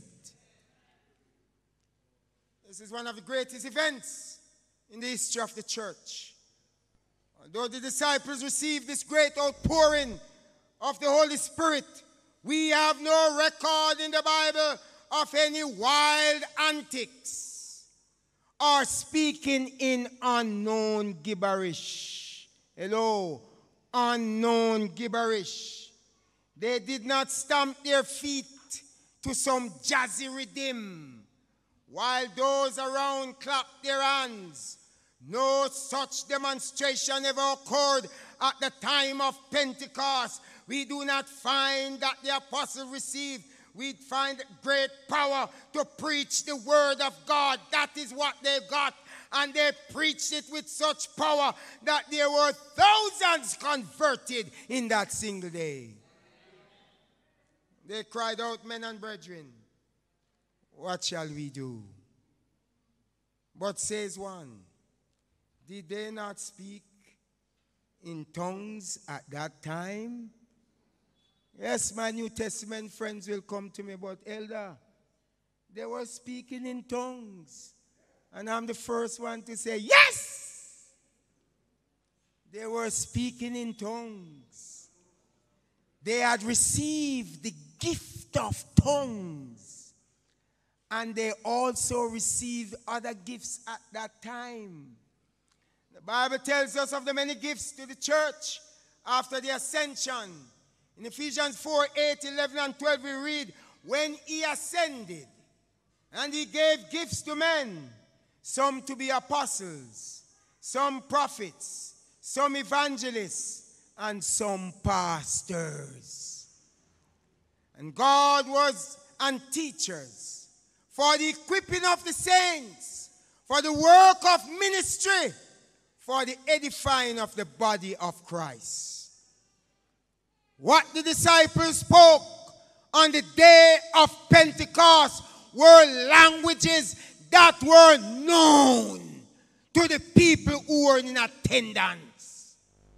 This is one of the greatest events in the history of the church. Although the disciples received this great outpouring of the Holy Spirit, we have no record in the Bible of any wild antics or speaking in unknown gibberish. Hello, unknown gibberish. They did not stamp their feet to some jazzy rhythm, while those around clapped their hands. No such demonstration ever occurred at the time of Pentecost. We do not find that the apostles received. We find great power to preach the word of God. That is what they got. And they preached it with such power that there were thousands converted in that single day. They cried out, men and brethren, what shall we do? But says one, did they not speak in tongues at that time? Yes, my New Testament friends will come to me, but elder, they were speaking in tongues. And I'm the first one to say, yes! They were speaking in tongues. They had received the gift of tongues. And they also received other gifts at that time. The Bible tells us of the many gifts to the church after the ascension. In Ephesians 4, 8, 11, and 12 we read, when he ascended and he gave gifts to men, some to be apostles, some prophets, some evangelists, and some pastors. And God was and teachers for the equipping of the saints, for the work of ministry, for the edifying of the body of Christ. What the disciples spoke on the day of Pentecost were languages that were known to the people who were in attendance.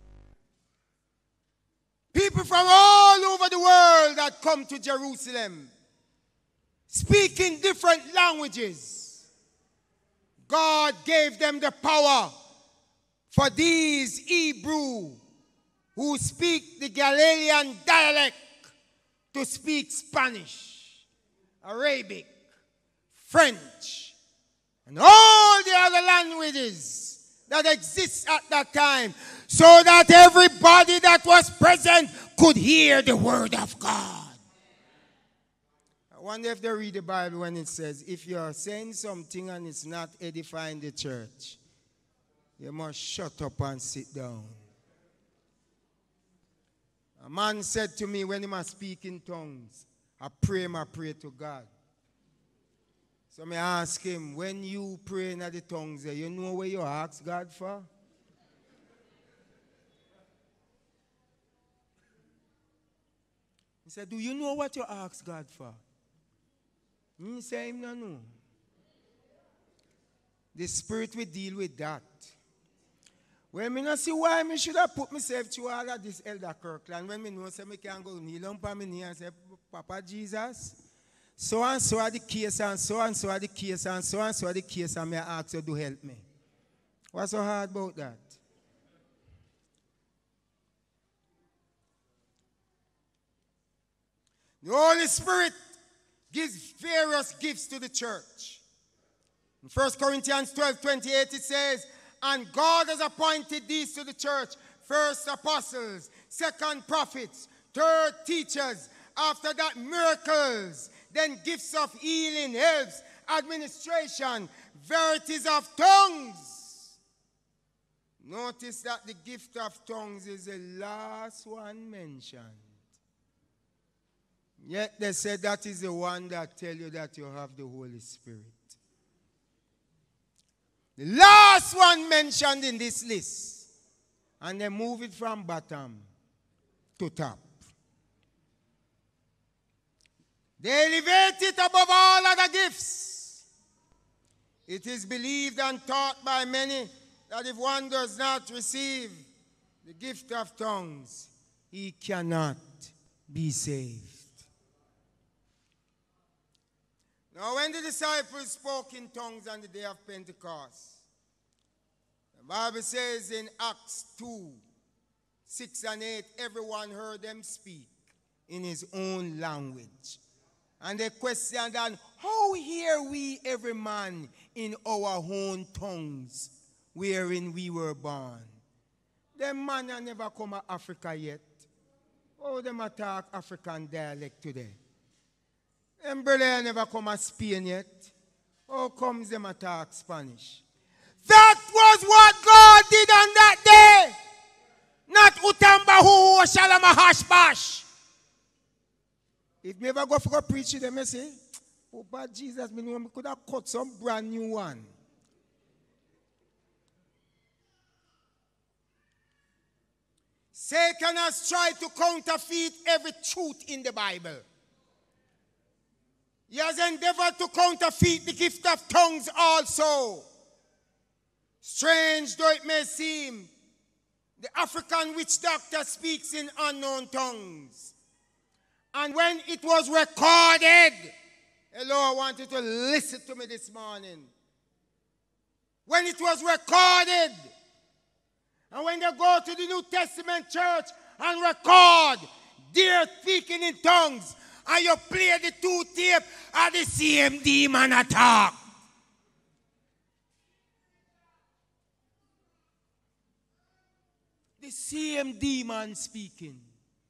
People from all over the world had come to Jerusalem, speaking different languages. God gave them the power for these Hebrew who speak the Galilean dialect to speak Spanish, Arabic, French, and all the other languages that exist at that time, so that everybody that was present could hear the word of God. I wonder if they read the Bible when it says, if you're saying something and it's not edifying the church, you must shut up and sit down. A man said to me when he was speaking in tongues, I pray to God. So I ask him, when you pray in the tongues, you know what you ask God for? He said, do you know what you ask God for? He said, no, no. The Spirit will deal with that. Well, I don't see why I should have put myself through all of this Elder Kirkland when I know I can't go kneel down on my knee and say, Papa Jesus, so and so are the case, and so and so are the case, and so and so are the case, and I ask you to help me. What's so hard about that? The Holy Spirit gives various gifts to the church. In 1 Corinthians 12:28 it says, and God has appointed these to the church, first apostles, second prophets, third teachers, after that miracles, then gifts of healing, helps, administration, varieties of tongues. Notice that the gift of tongues is the last one mentioned. Yet they said that is the one that tell you that you have the Holy Spirit. The last one mentioned in this list. And they move it from bottom to top. They elevate it above all other gifts. It is believed and taught by many that if one does not receive the gift of tongues, he cannot be saved. Now, when the disciples spoke in tongues on the day of Pentecost, the Bible says in Acts 2:6-8, everyone heard them speak in his own language. And they questioned, and how hear we every man in our own tongues wherein we were born? Them man have never come to Africa yet. Oh, them attack African dialect today. Them brother never come to Spain yet. How comes them attack Spanish? That was what God did on that day. Not Utambahu or Shalamahash. If me ever go for a preach to them, I say, oh, but Jesus, me could have cut some brand new one. Satan has tried to counterfeit every truth in the Bible. He has endeavored to counterfeit the gift of tongues also. Strange though it may seem, the African witch doctor speaks in unknown tongues. And when it was recorded, hello, I want you to listen to me this morning. When it was recorded, and when they go to the New Testament church and record, they're speaking in tongues, and you play the two tape of the same demon attack. The same demon speaking.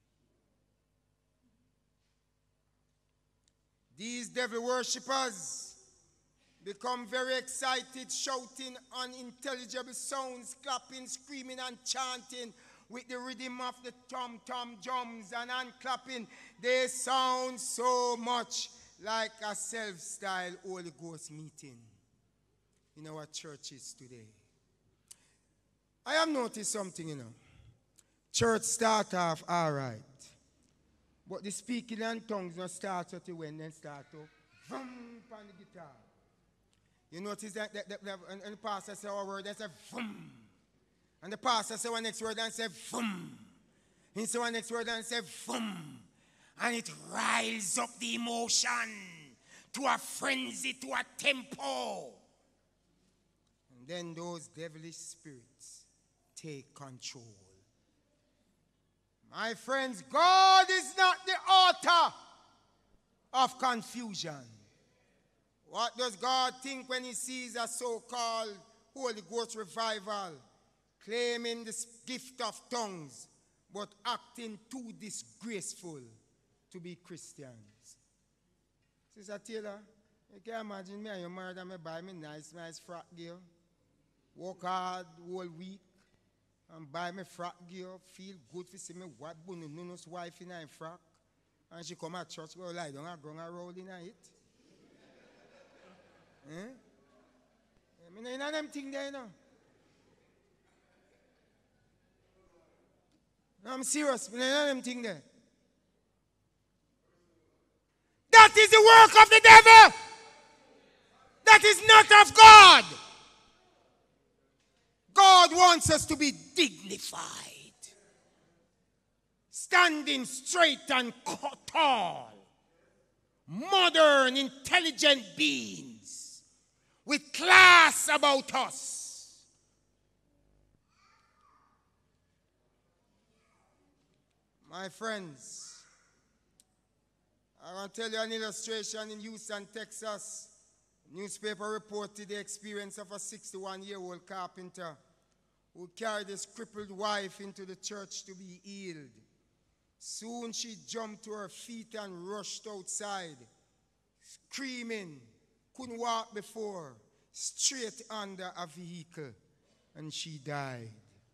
These devil worshippers become very excited, shouting unintelligible sounds, clapping, screaming, and chanting with the rhythm of the tom-tom drums and clapping. They sound so much like a self-styled Holy Ghost meeting in our churches today. I have noticed something, Church start off all right. But the speaking in tongues not start until when they start to vum on the guitar. You notice that and the pastor say a word, they say vum. And the pastor say one next word and say vum. He say one next word and say vum. And it riles up the emotion to a frenzy, to a tempo. And then those devilish spirits take control. My friends, God is not the author of confusion. What does God think when he sees a so-called Holy Ghost revival claiming the gift of tongues but acting too disgraceful to be Christians? Sister Taylor, you can imagine me and your married and me buy me nice frock gear, work hard all week, and buy me frock gear, feel good to see me what Bunu Nuno's wife in a frock, and she come at church, go lie down and ground and roll in it. I mean, I them thing there, you know. No, I'm serious, I know them thing there. That is the work of the devil. That is not of God. God wants us to be dignified, standing straight and tall, modern, intelligent beings with class about us. My friends, I want to tell you an illustration in Houston, Texas. Newspaper reported the experience of a 61-year-old carpenter who carried his crippled wife into the church to be healed. Soon she jumped to her feet and rushed outside, screaming, couldn't walk before, straight under a vehicle, and she died.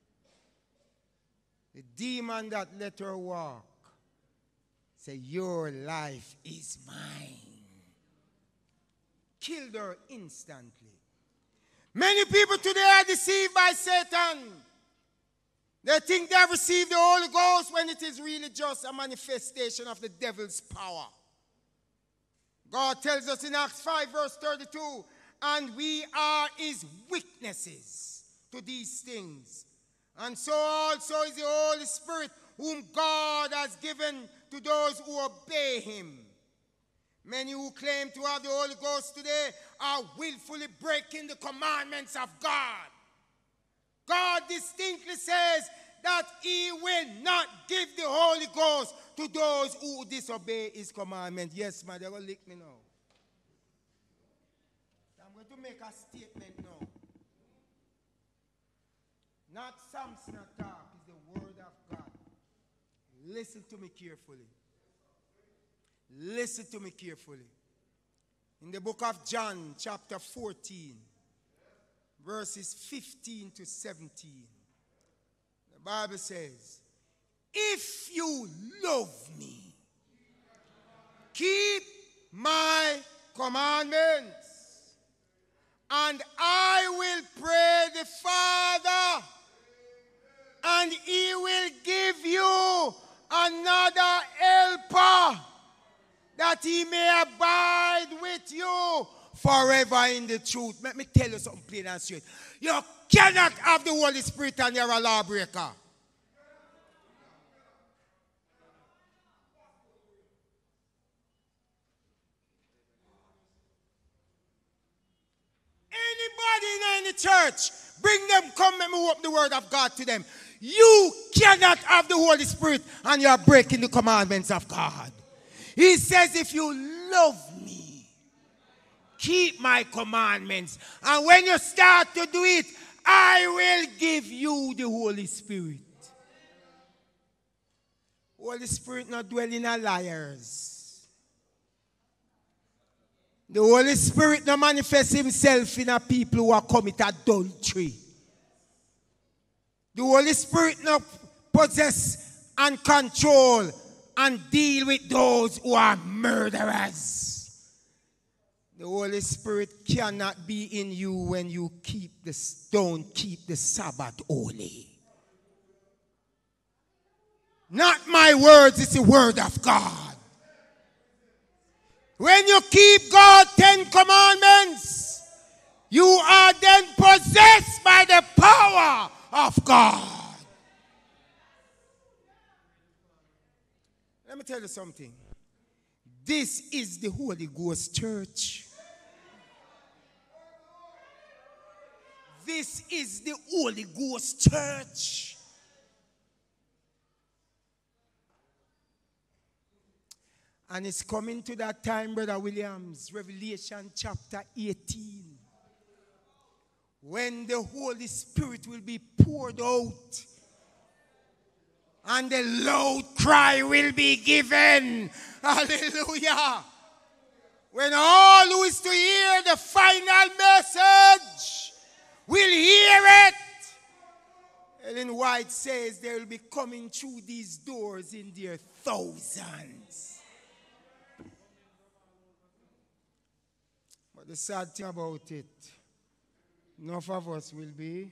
The demon that let her walk said, "Your life is mine." Killed her instantly. Many people today are deceived by Satan. They think they have received the Holy Ghost when it is really just a manifestation of the devil's power. God tells us in Acts 5 verse 32, and we are his witnesses to these things. And so also is the Holy Spirit, whom God has given to those who obey him. Many who claim to have the Holy Ghost today are willfully breaking the commandments of God. God distinctly says that he will not give the Holy Ghost to those who disobey his commandment. Yes, man, they're going to lick me now. I'm going to make a statement now. Not Sampson talk, is the word of God. Listen to me carefully. Listen to me carefully. In the book of John, chapter 14, verses 15 to 17, the Bible says, if you love me, keep my commandments, and I will pray the Father, and he will give you another helper, that he may abide with you forever in the truth. Let me tell you something plain and straight. You cannot have the Holy Spirit and you're a lawbreaker. Anybody in any church, bring them, come and move up the word of God to them. You cannot have the Holy Spirit and you are breaking the commandments of God. He says, if you love me, keep my commandments. And when you start to do it, I will give you the Holy Spirit. Holy Spirit not dwell in our liars. The Holy Spirit not manifest himself in a people who are commit adultery. The Holy Spirit not possess and control and deal with those who are murderers. The Holy Spirit cannot be in you when you don't keep the Sabbath holy. Not my words, it's the word of God. When you keep God's 10 commandments, you are then possessed by the power of God. Let me tell you something. This is the Holy Ghost church. This is the Holy Ghost church. And it's coming to that time, Brother Williams, Revelation chapter 18, when the Holy Spirit will be poured out and the loud cry will be given. Hallelujah. When all who is to hear the final message will hear it. Ellen White says they will be coming through these doors in their thousands. But the sad thing about it, enough of us will be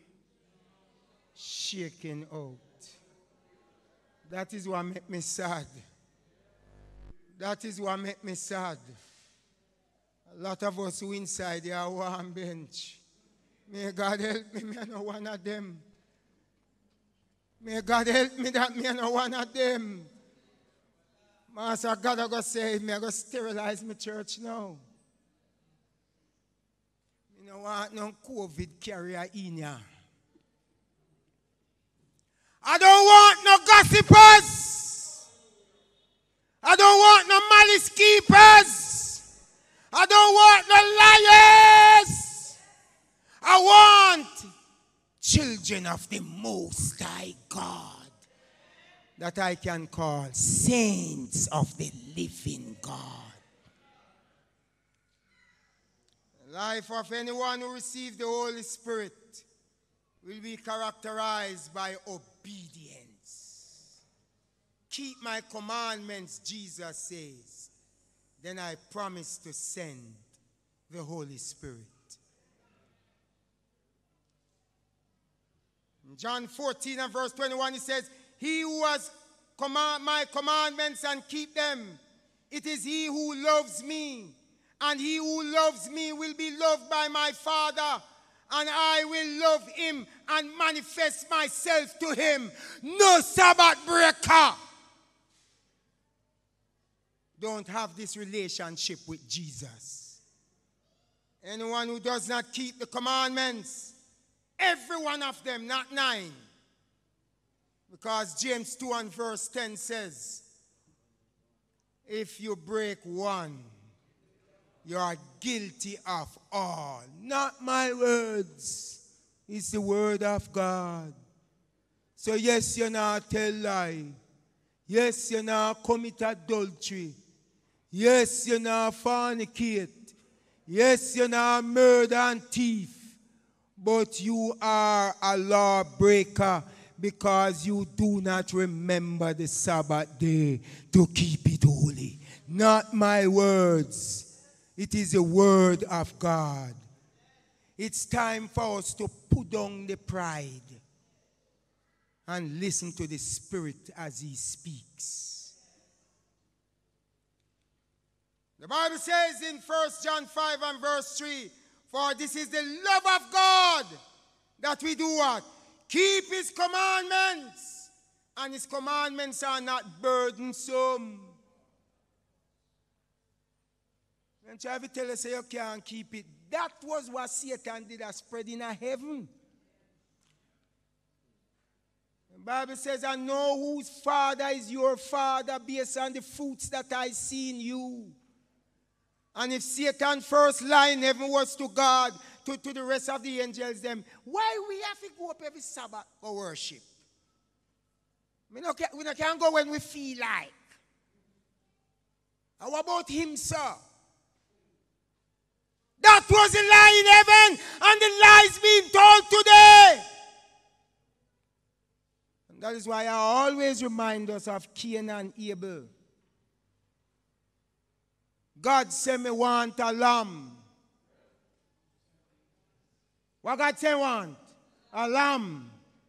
shaken out. That is what makes me sad. That is what makes me sad. A lot of us who inside there are one bench. May God help me, I know one of them. May God help me that me no one of them. Master God, I go say, me I go sterilize my church now. Me no want no COVID carrier in here. I don't want no gossipers. I don't want no malice keepers. I don't want no liars. I want children of the Most High God that I can call saints of the living God. The life of anyone who receives the Holy Spirit will be characterized by obedience. Keep my commandments, Jesus says. Then I promise to send the Holy Spirit. In John 14 and verse 21, it says, he who has my commandments and keep them, it is he who loves me. And he who loves me will be loved by my Father. And I will love him and manifest myself to him. No Sabbath breaker don't have this relationship with Jesus. Anyone who does not keep the commandments, every one of them, not 9. Because James 2 and verse 10 says, if you break one, you are guilty of all. Not my words. It's the word of God. So yes, you not tell lie. Yes, you not commit adultery. Yes, you not fornicate. Yes, you not murder and thief. But you are a lawbreaker because you do not remember the Sabbath day to keep it holy. Not my words. It is the word of God. It's time for us to put down the pride and listen to the Spirit as he speaks. The Bible says in 1 John 5 and verse 3, for this is the love of God, that we do what? Keep his commandments. And his commandments are not burdensome. When you ever tell us you can't keep it, that was what Satan did at spreading in heaven. The Bible says, I know whose father is your father based on the fruits that I see in you. And if Satan's first line heaven was to God, to the rest of the angels, them, why we have to go up every Sabbath for worship? We can't go when we feel like. How about him, sir? That was a lie in heaven, and the lies being told today. And that is why I always remind us of Cain and Abel. God said me want a lamb. What God say want? A lamb.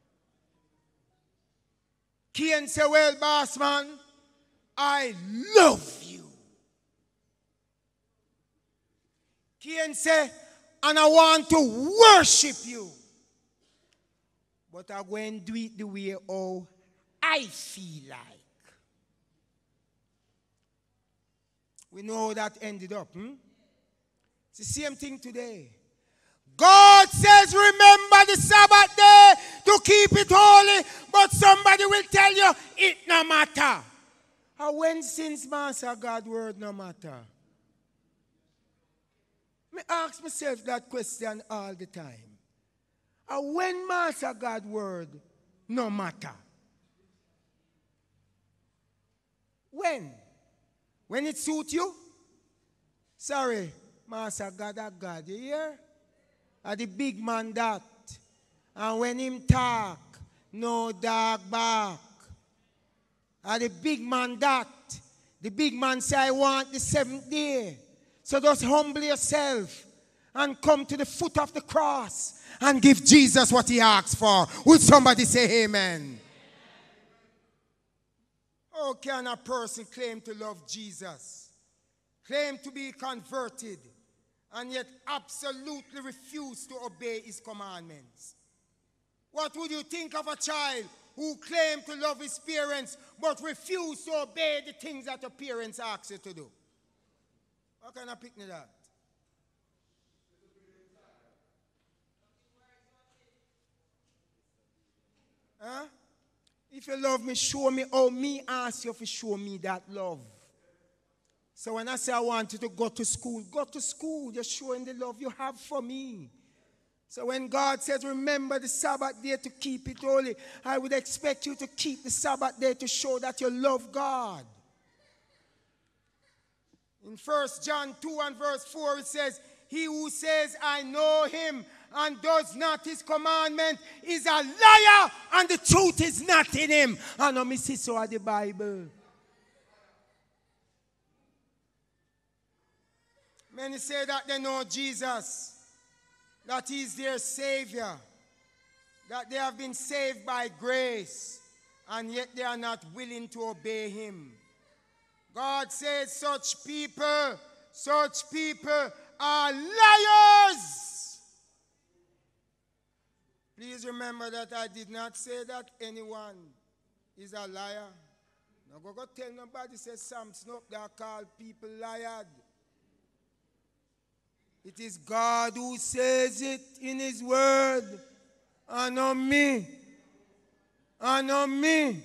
Cain said, well, boss man, I love you. Cain said, and I want to worship you. But I'm going to do it the way how I feel like. We know how that ended up. It's the same thing today. God says, remember the Sabbath day to keep it holy, but somebody will tell you, it no matter. And when since Master God word no matter? Me ask myself that question all the time. And when Master God word no matter? When? When it suit you? Sorry, Master God a God, you hear? A the big man that. And when him talk, no dog back. A the big man that. The big man say, I want the 7th day. So just humble yourself and come to the foot of the cross and give Jesus what he asks for. Would somebody say amen? How can a person claim to love Jesus, claim to be converted, and yet absolutely refuse to obey his commandments? What would you think of a child who claimed to love his parents but refused to obey the things that the parents ask you to do? How can I pick me that? Huh? If you love me, show me how me ask you to show me that love. So when I say I want you to go to school, you're showing the love you have for me. So when God says, remember the Sabbath day to keep it holy, I would expect you to keep the Sabbath day to show that you love God. In 1 John 2 and verse 4, it says, he who says, I know him, and does not his commandment is a liar, and the truth is not in him. I know me see so at the Bible. Many say that they know Jesus, that he is their Savior, that they have been saved by grace, and yet they are not willing to obey him. God says such people are liars. Please remember that I did not say that anyone is a liar. Now go tell nobody, say Sampson up there call people liars. It is God who says it in his word, and not me. And not me.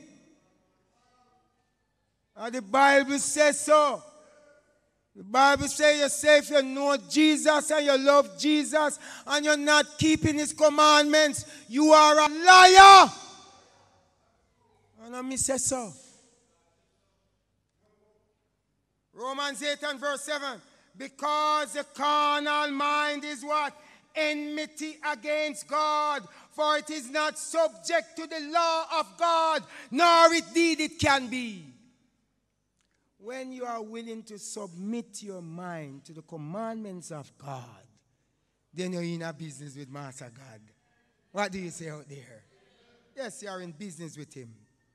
And the Bible says so. The Bible says you say if you know Jesus and you love Jesus and you're not keeping his commandments, you are a liar. And I say so. Romans 8 and verse 7. Because the carnal mind is what? Enmity against God. For it is not subject to the law of God, nor indeed it can be. When you are willing to submit your mind to the commandments of God, then you're in a business with Master God. What do you say out there? Yes, you are in business with him.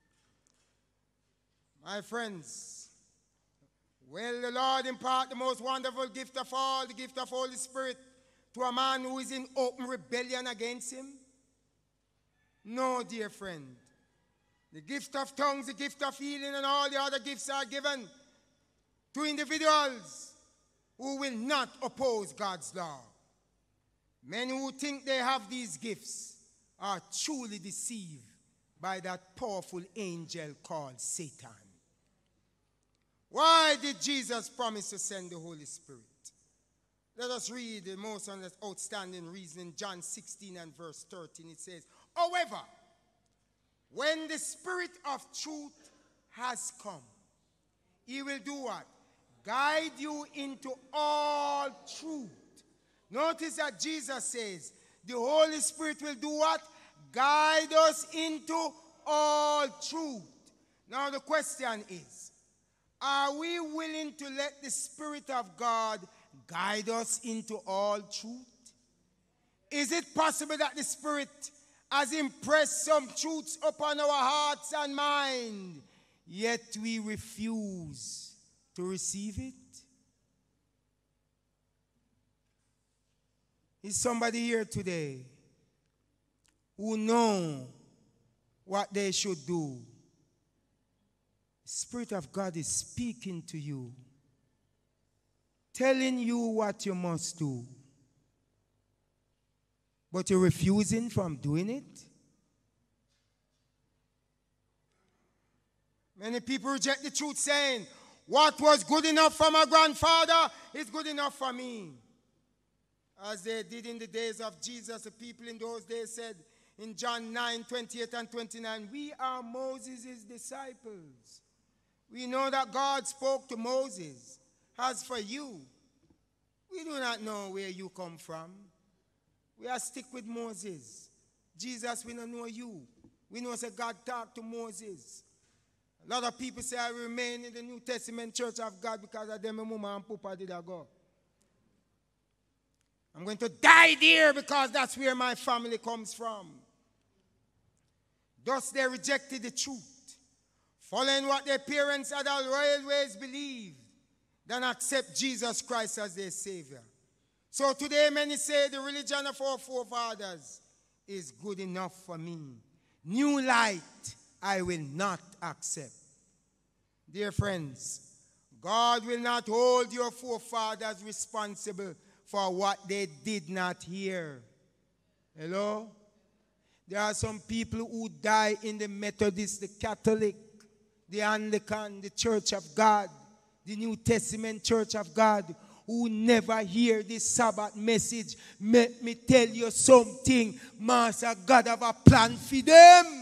My friends, will the Lord impart the most wonderful gift of all, the gift of Holy Spirit, to a man who is in open rebellion against him? No, dear friend. The gift of tongues, the gift of healing, and all the other gifts are given to individuals who will not oppose God's law. Men who think they have these gifts are truly deceived by that powerful angel called Satan. Why did Jesus promise to send the Holy Spirit? Let us read the most outstanding reason in John 16 and verse 13. It says, however, when the Spirit of truth has come, he will do what? Guide you into all truth. Notice that Jesus says, the Holy Spirit will do what? Guide us into all truth. Now the question is, are we willing to let the Spirit of God guide us into all truth? Is it possible that the Spirit has impressed some truths upon our hearts and mind, yet we refuse to receive it? Is somebody here today who know what they should do? The Spirit of God is speaking to you, telling you what you must do, but you're refusing from doing it? Many people reject the truth, saying, what was good enough for my grandfather is good enough for me. As they did in the days of Jesus, the people in those days said in John 9:28 and 29, we are Moses' disciples. We know that God spoke to Moses. As for you, we do not know where you come from. We are stick with Moses. Jesus, we don't know you. We know that God talked to Moses. A lot of people say I remain in the New Testament Church of God because of them, my mama and papa did I go. I'm going to die there because that's where my family comes from. Thus they rejected the truth, following what their parents had always believed, than accept Jesus Christ as their Savior. So today many say the religion of our forefathers is good enough for me. New light I will not accept. Dear friends, God will not hold your forefathers responsible for what they did not hear. Hello? There are some people who die in the Methodist, the Catholic, the Anglican, the Church of God, the New Testament Church of God, who never hear this Sabbath message. Let me tell you something. Master God have a plan for them.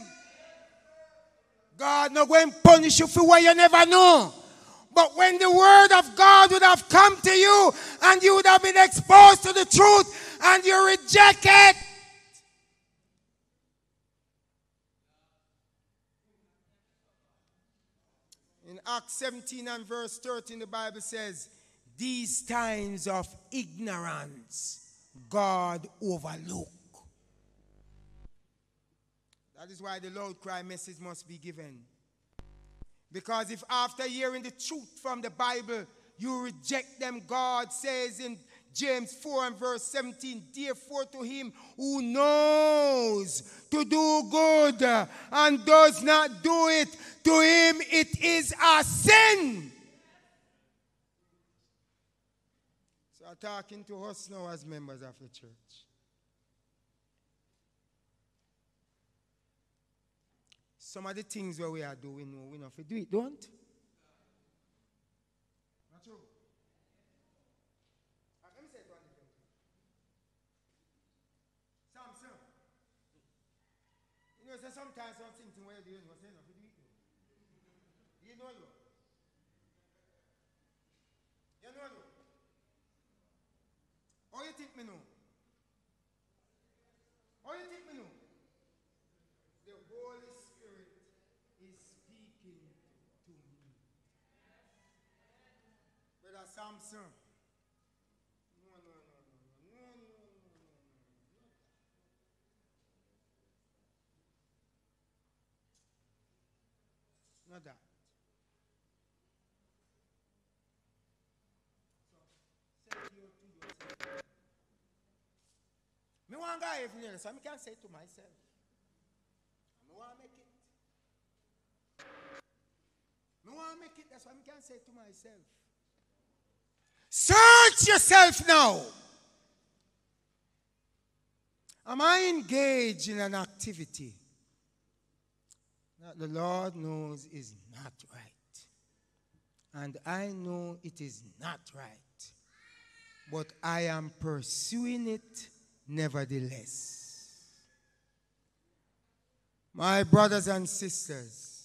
God not going to punish you for what you never know. But when the word of God would have come to you and you would have been exposed to the truth and you reject it. In Acts 17 and verse 13, the Bible says, these times of ignorance God overlook. That is why the loud cry message must be given. Because if after hearing the truth from the Bible, you reject them, God says in James 4 and verse 17, therefore to him who knows to do good and does not do it, to him it is a sin. So I'm talking to us now as members of the church. Some of the things where we are doing, we know if we do it, don't? Not true. Let me say it one different. Sampson. You know, so sometimes some things where you do it, you know, if you do it. You know you. You know you. How you think me know? How you think me know? The Holy Spirit is speaking to me. Brother Sampson. No. Not that. So, say to yourself. Me want to go even here, so I can say to myself. I want to make it. I want to make it, that's what I can say to myself. Search yourself now. Am I engaged in an activity that the Lord knows is not right? And I know it is not right. But I am pursuing it nevertheless. My brothers and sisters,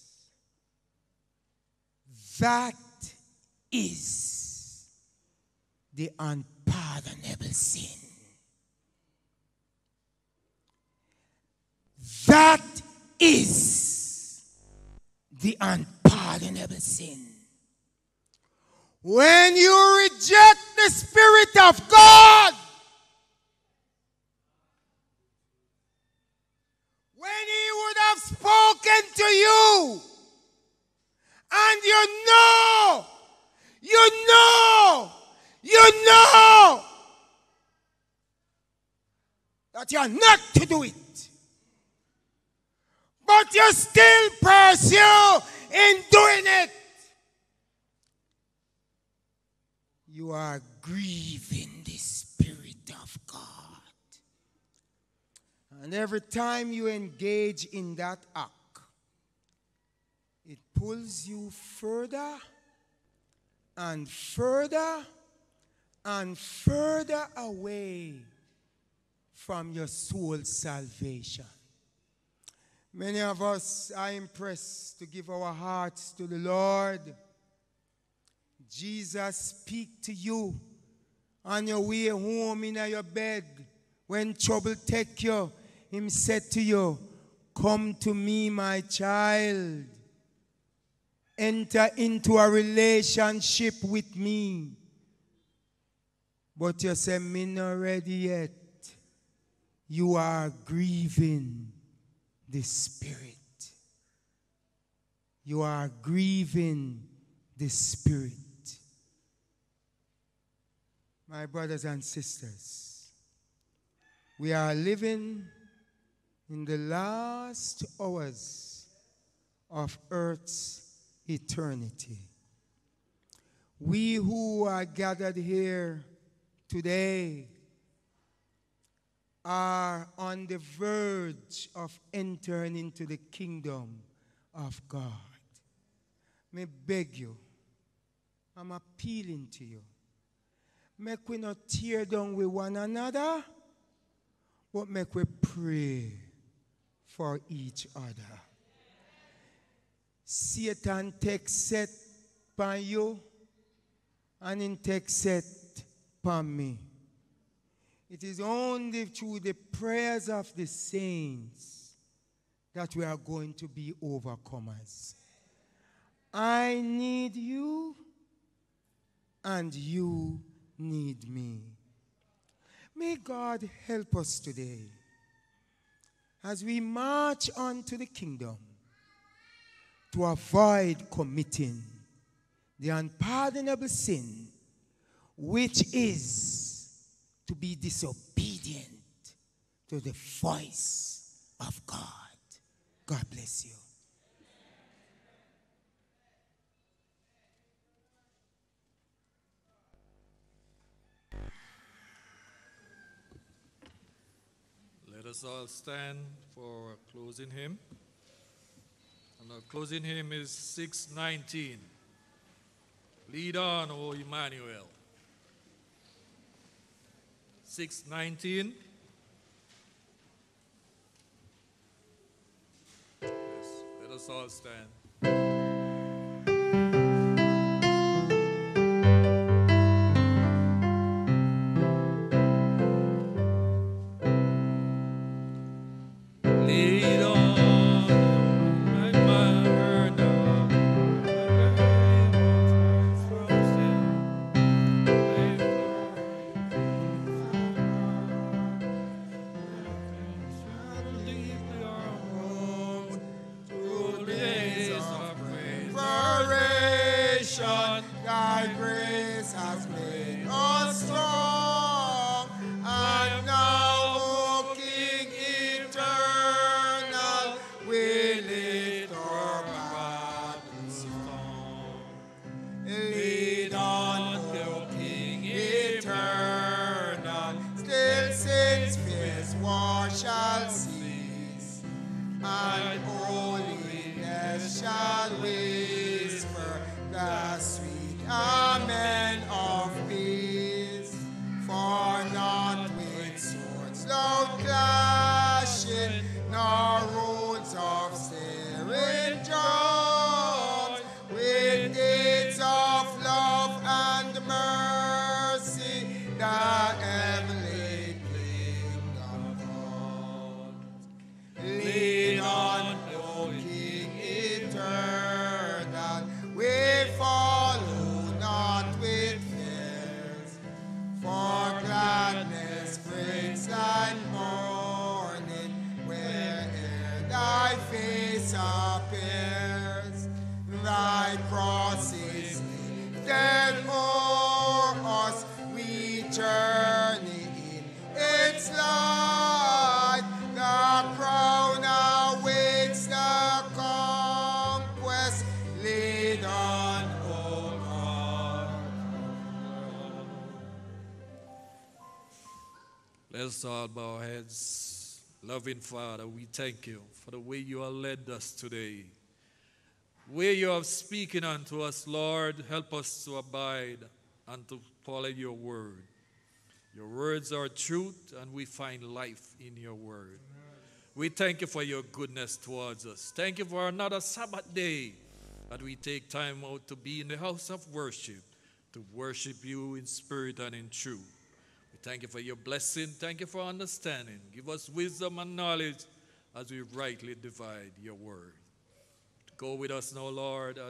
that is the unpardonable sin. That is the unpardonable sin. When you reject the Spirit of God, when He would have spoken to you, and you know that you are not to do it, but you still pursue in doing it, you are grieving the Spirit of God. And every time you engage in that act, it pulls you further and further and further away from your soul's salvation. Many of us are impressed to give our hearts to the Lord. Jesus speak to you on your way home in your bed. When trouble take you, him said to you, "Come to me, my child. Enter into a relationship with me." But you say, "Me not ready yet." You are grieving the Spirit. You are grieving the Spirit. My brothers and sisters, we are living in the last hours of earth's eternity. We who are gathered here today are on the verge of entering into the kingdom of God. May beg you, I'm appealing to you, make we not tear down with one another, but make we pray for each other. Satan takes set by you, and he takes set by me. It is only through the prayers of the saints that we are going to be overcomers. I need you, and you need me. May God help us today as we march on to the kingdom to avoid committing the unpardonable sin, which is to be disobedient to the voice of God. God bless you. Let us all stand for a closing hymn. And our closing hymn is 619. Lead on, O Emmanuel. 619. Yes, let us all stand. Lead on, my mother, Thy grace has made us strong, and now, O King eternal, we lift our burdens strong. Lead on, O King eternal, still sin's fierce war shall cease, and holiness shall whisper the sweet Amen of peace. For not with swords loud clashing, nor roads of staring drums, with deeds of love and mercy, the heavenly kingdom comes. Lead on, O King eternal, we follow not with fears, for gladness brings thy morning, where'er thy face appears. Thy cross is lifted o'er us, we journey in its light. The crown awaits the conquest. Lead on, O God. Let's all bow our heads. Loving Father, we thank you for the way you have led us today. way you have speaking unto us, Lord, help us to abide and to follow your word. Your words are truth, and we find life in your word. We thank you for your goodness towards us. Thank you for another Sabbath day that we take time out to be in the house of worship, to worship you in spirit and in truth. We thank you for your blessing. Thank you for understanding. Give us wisdom and knowledge as we rightly divide your word. Go with us now, Lord.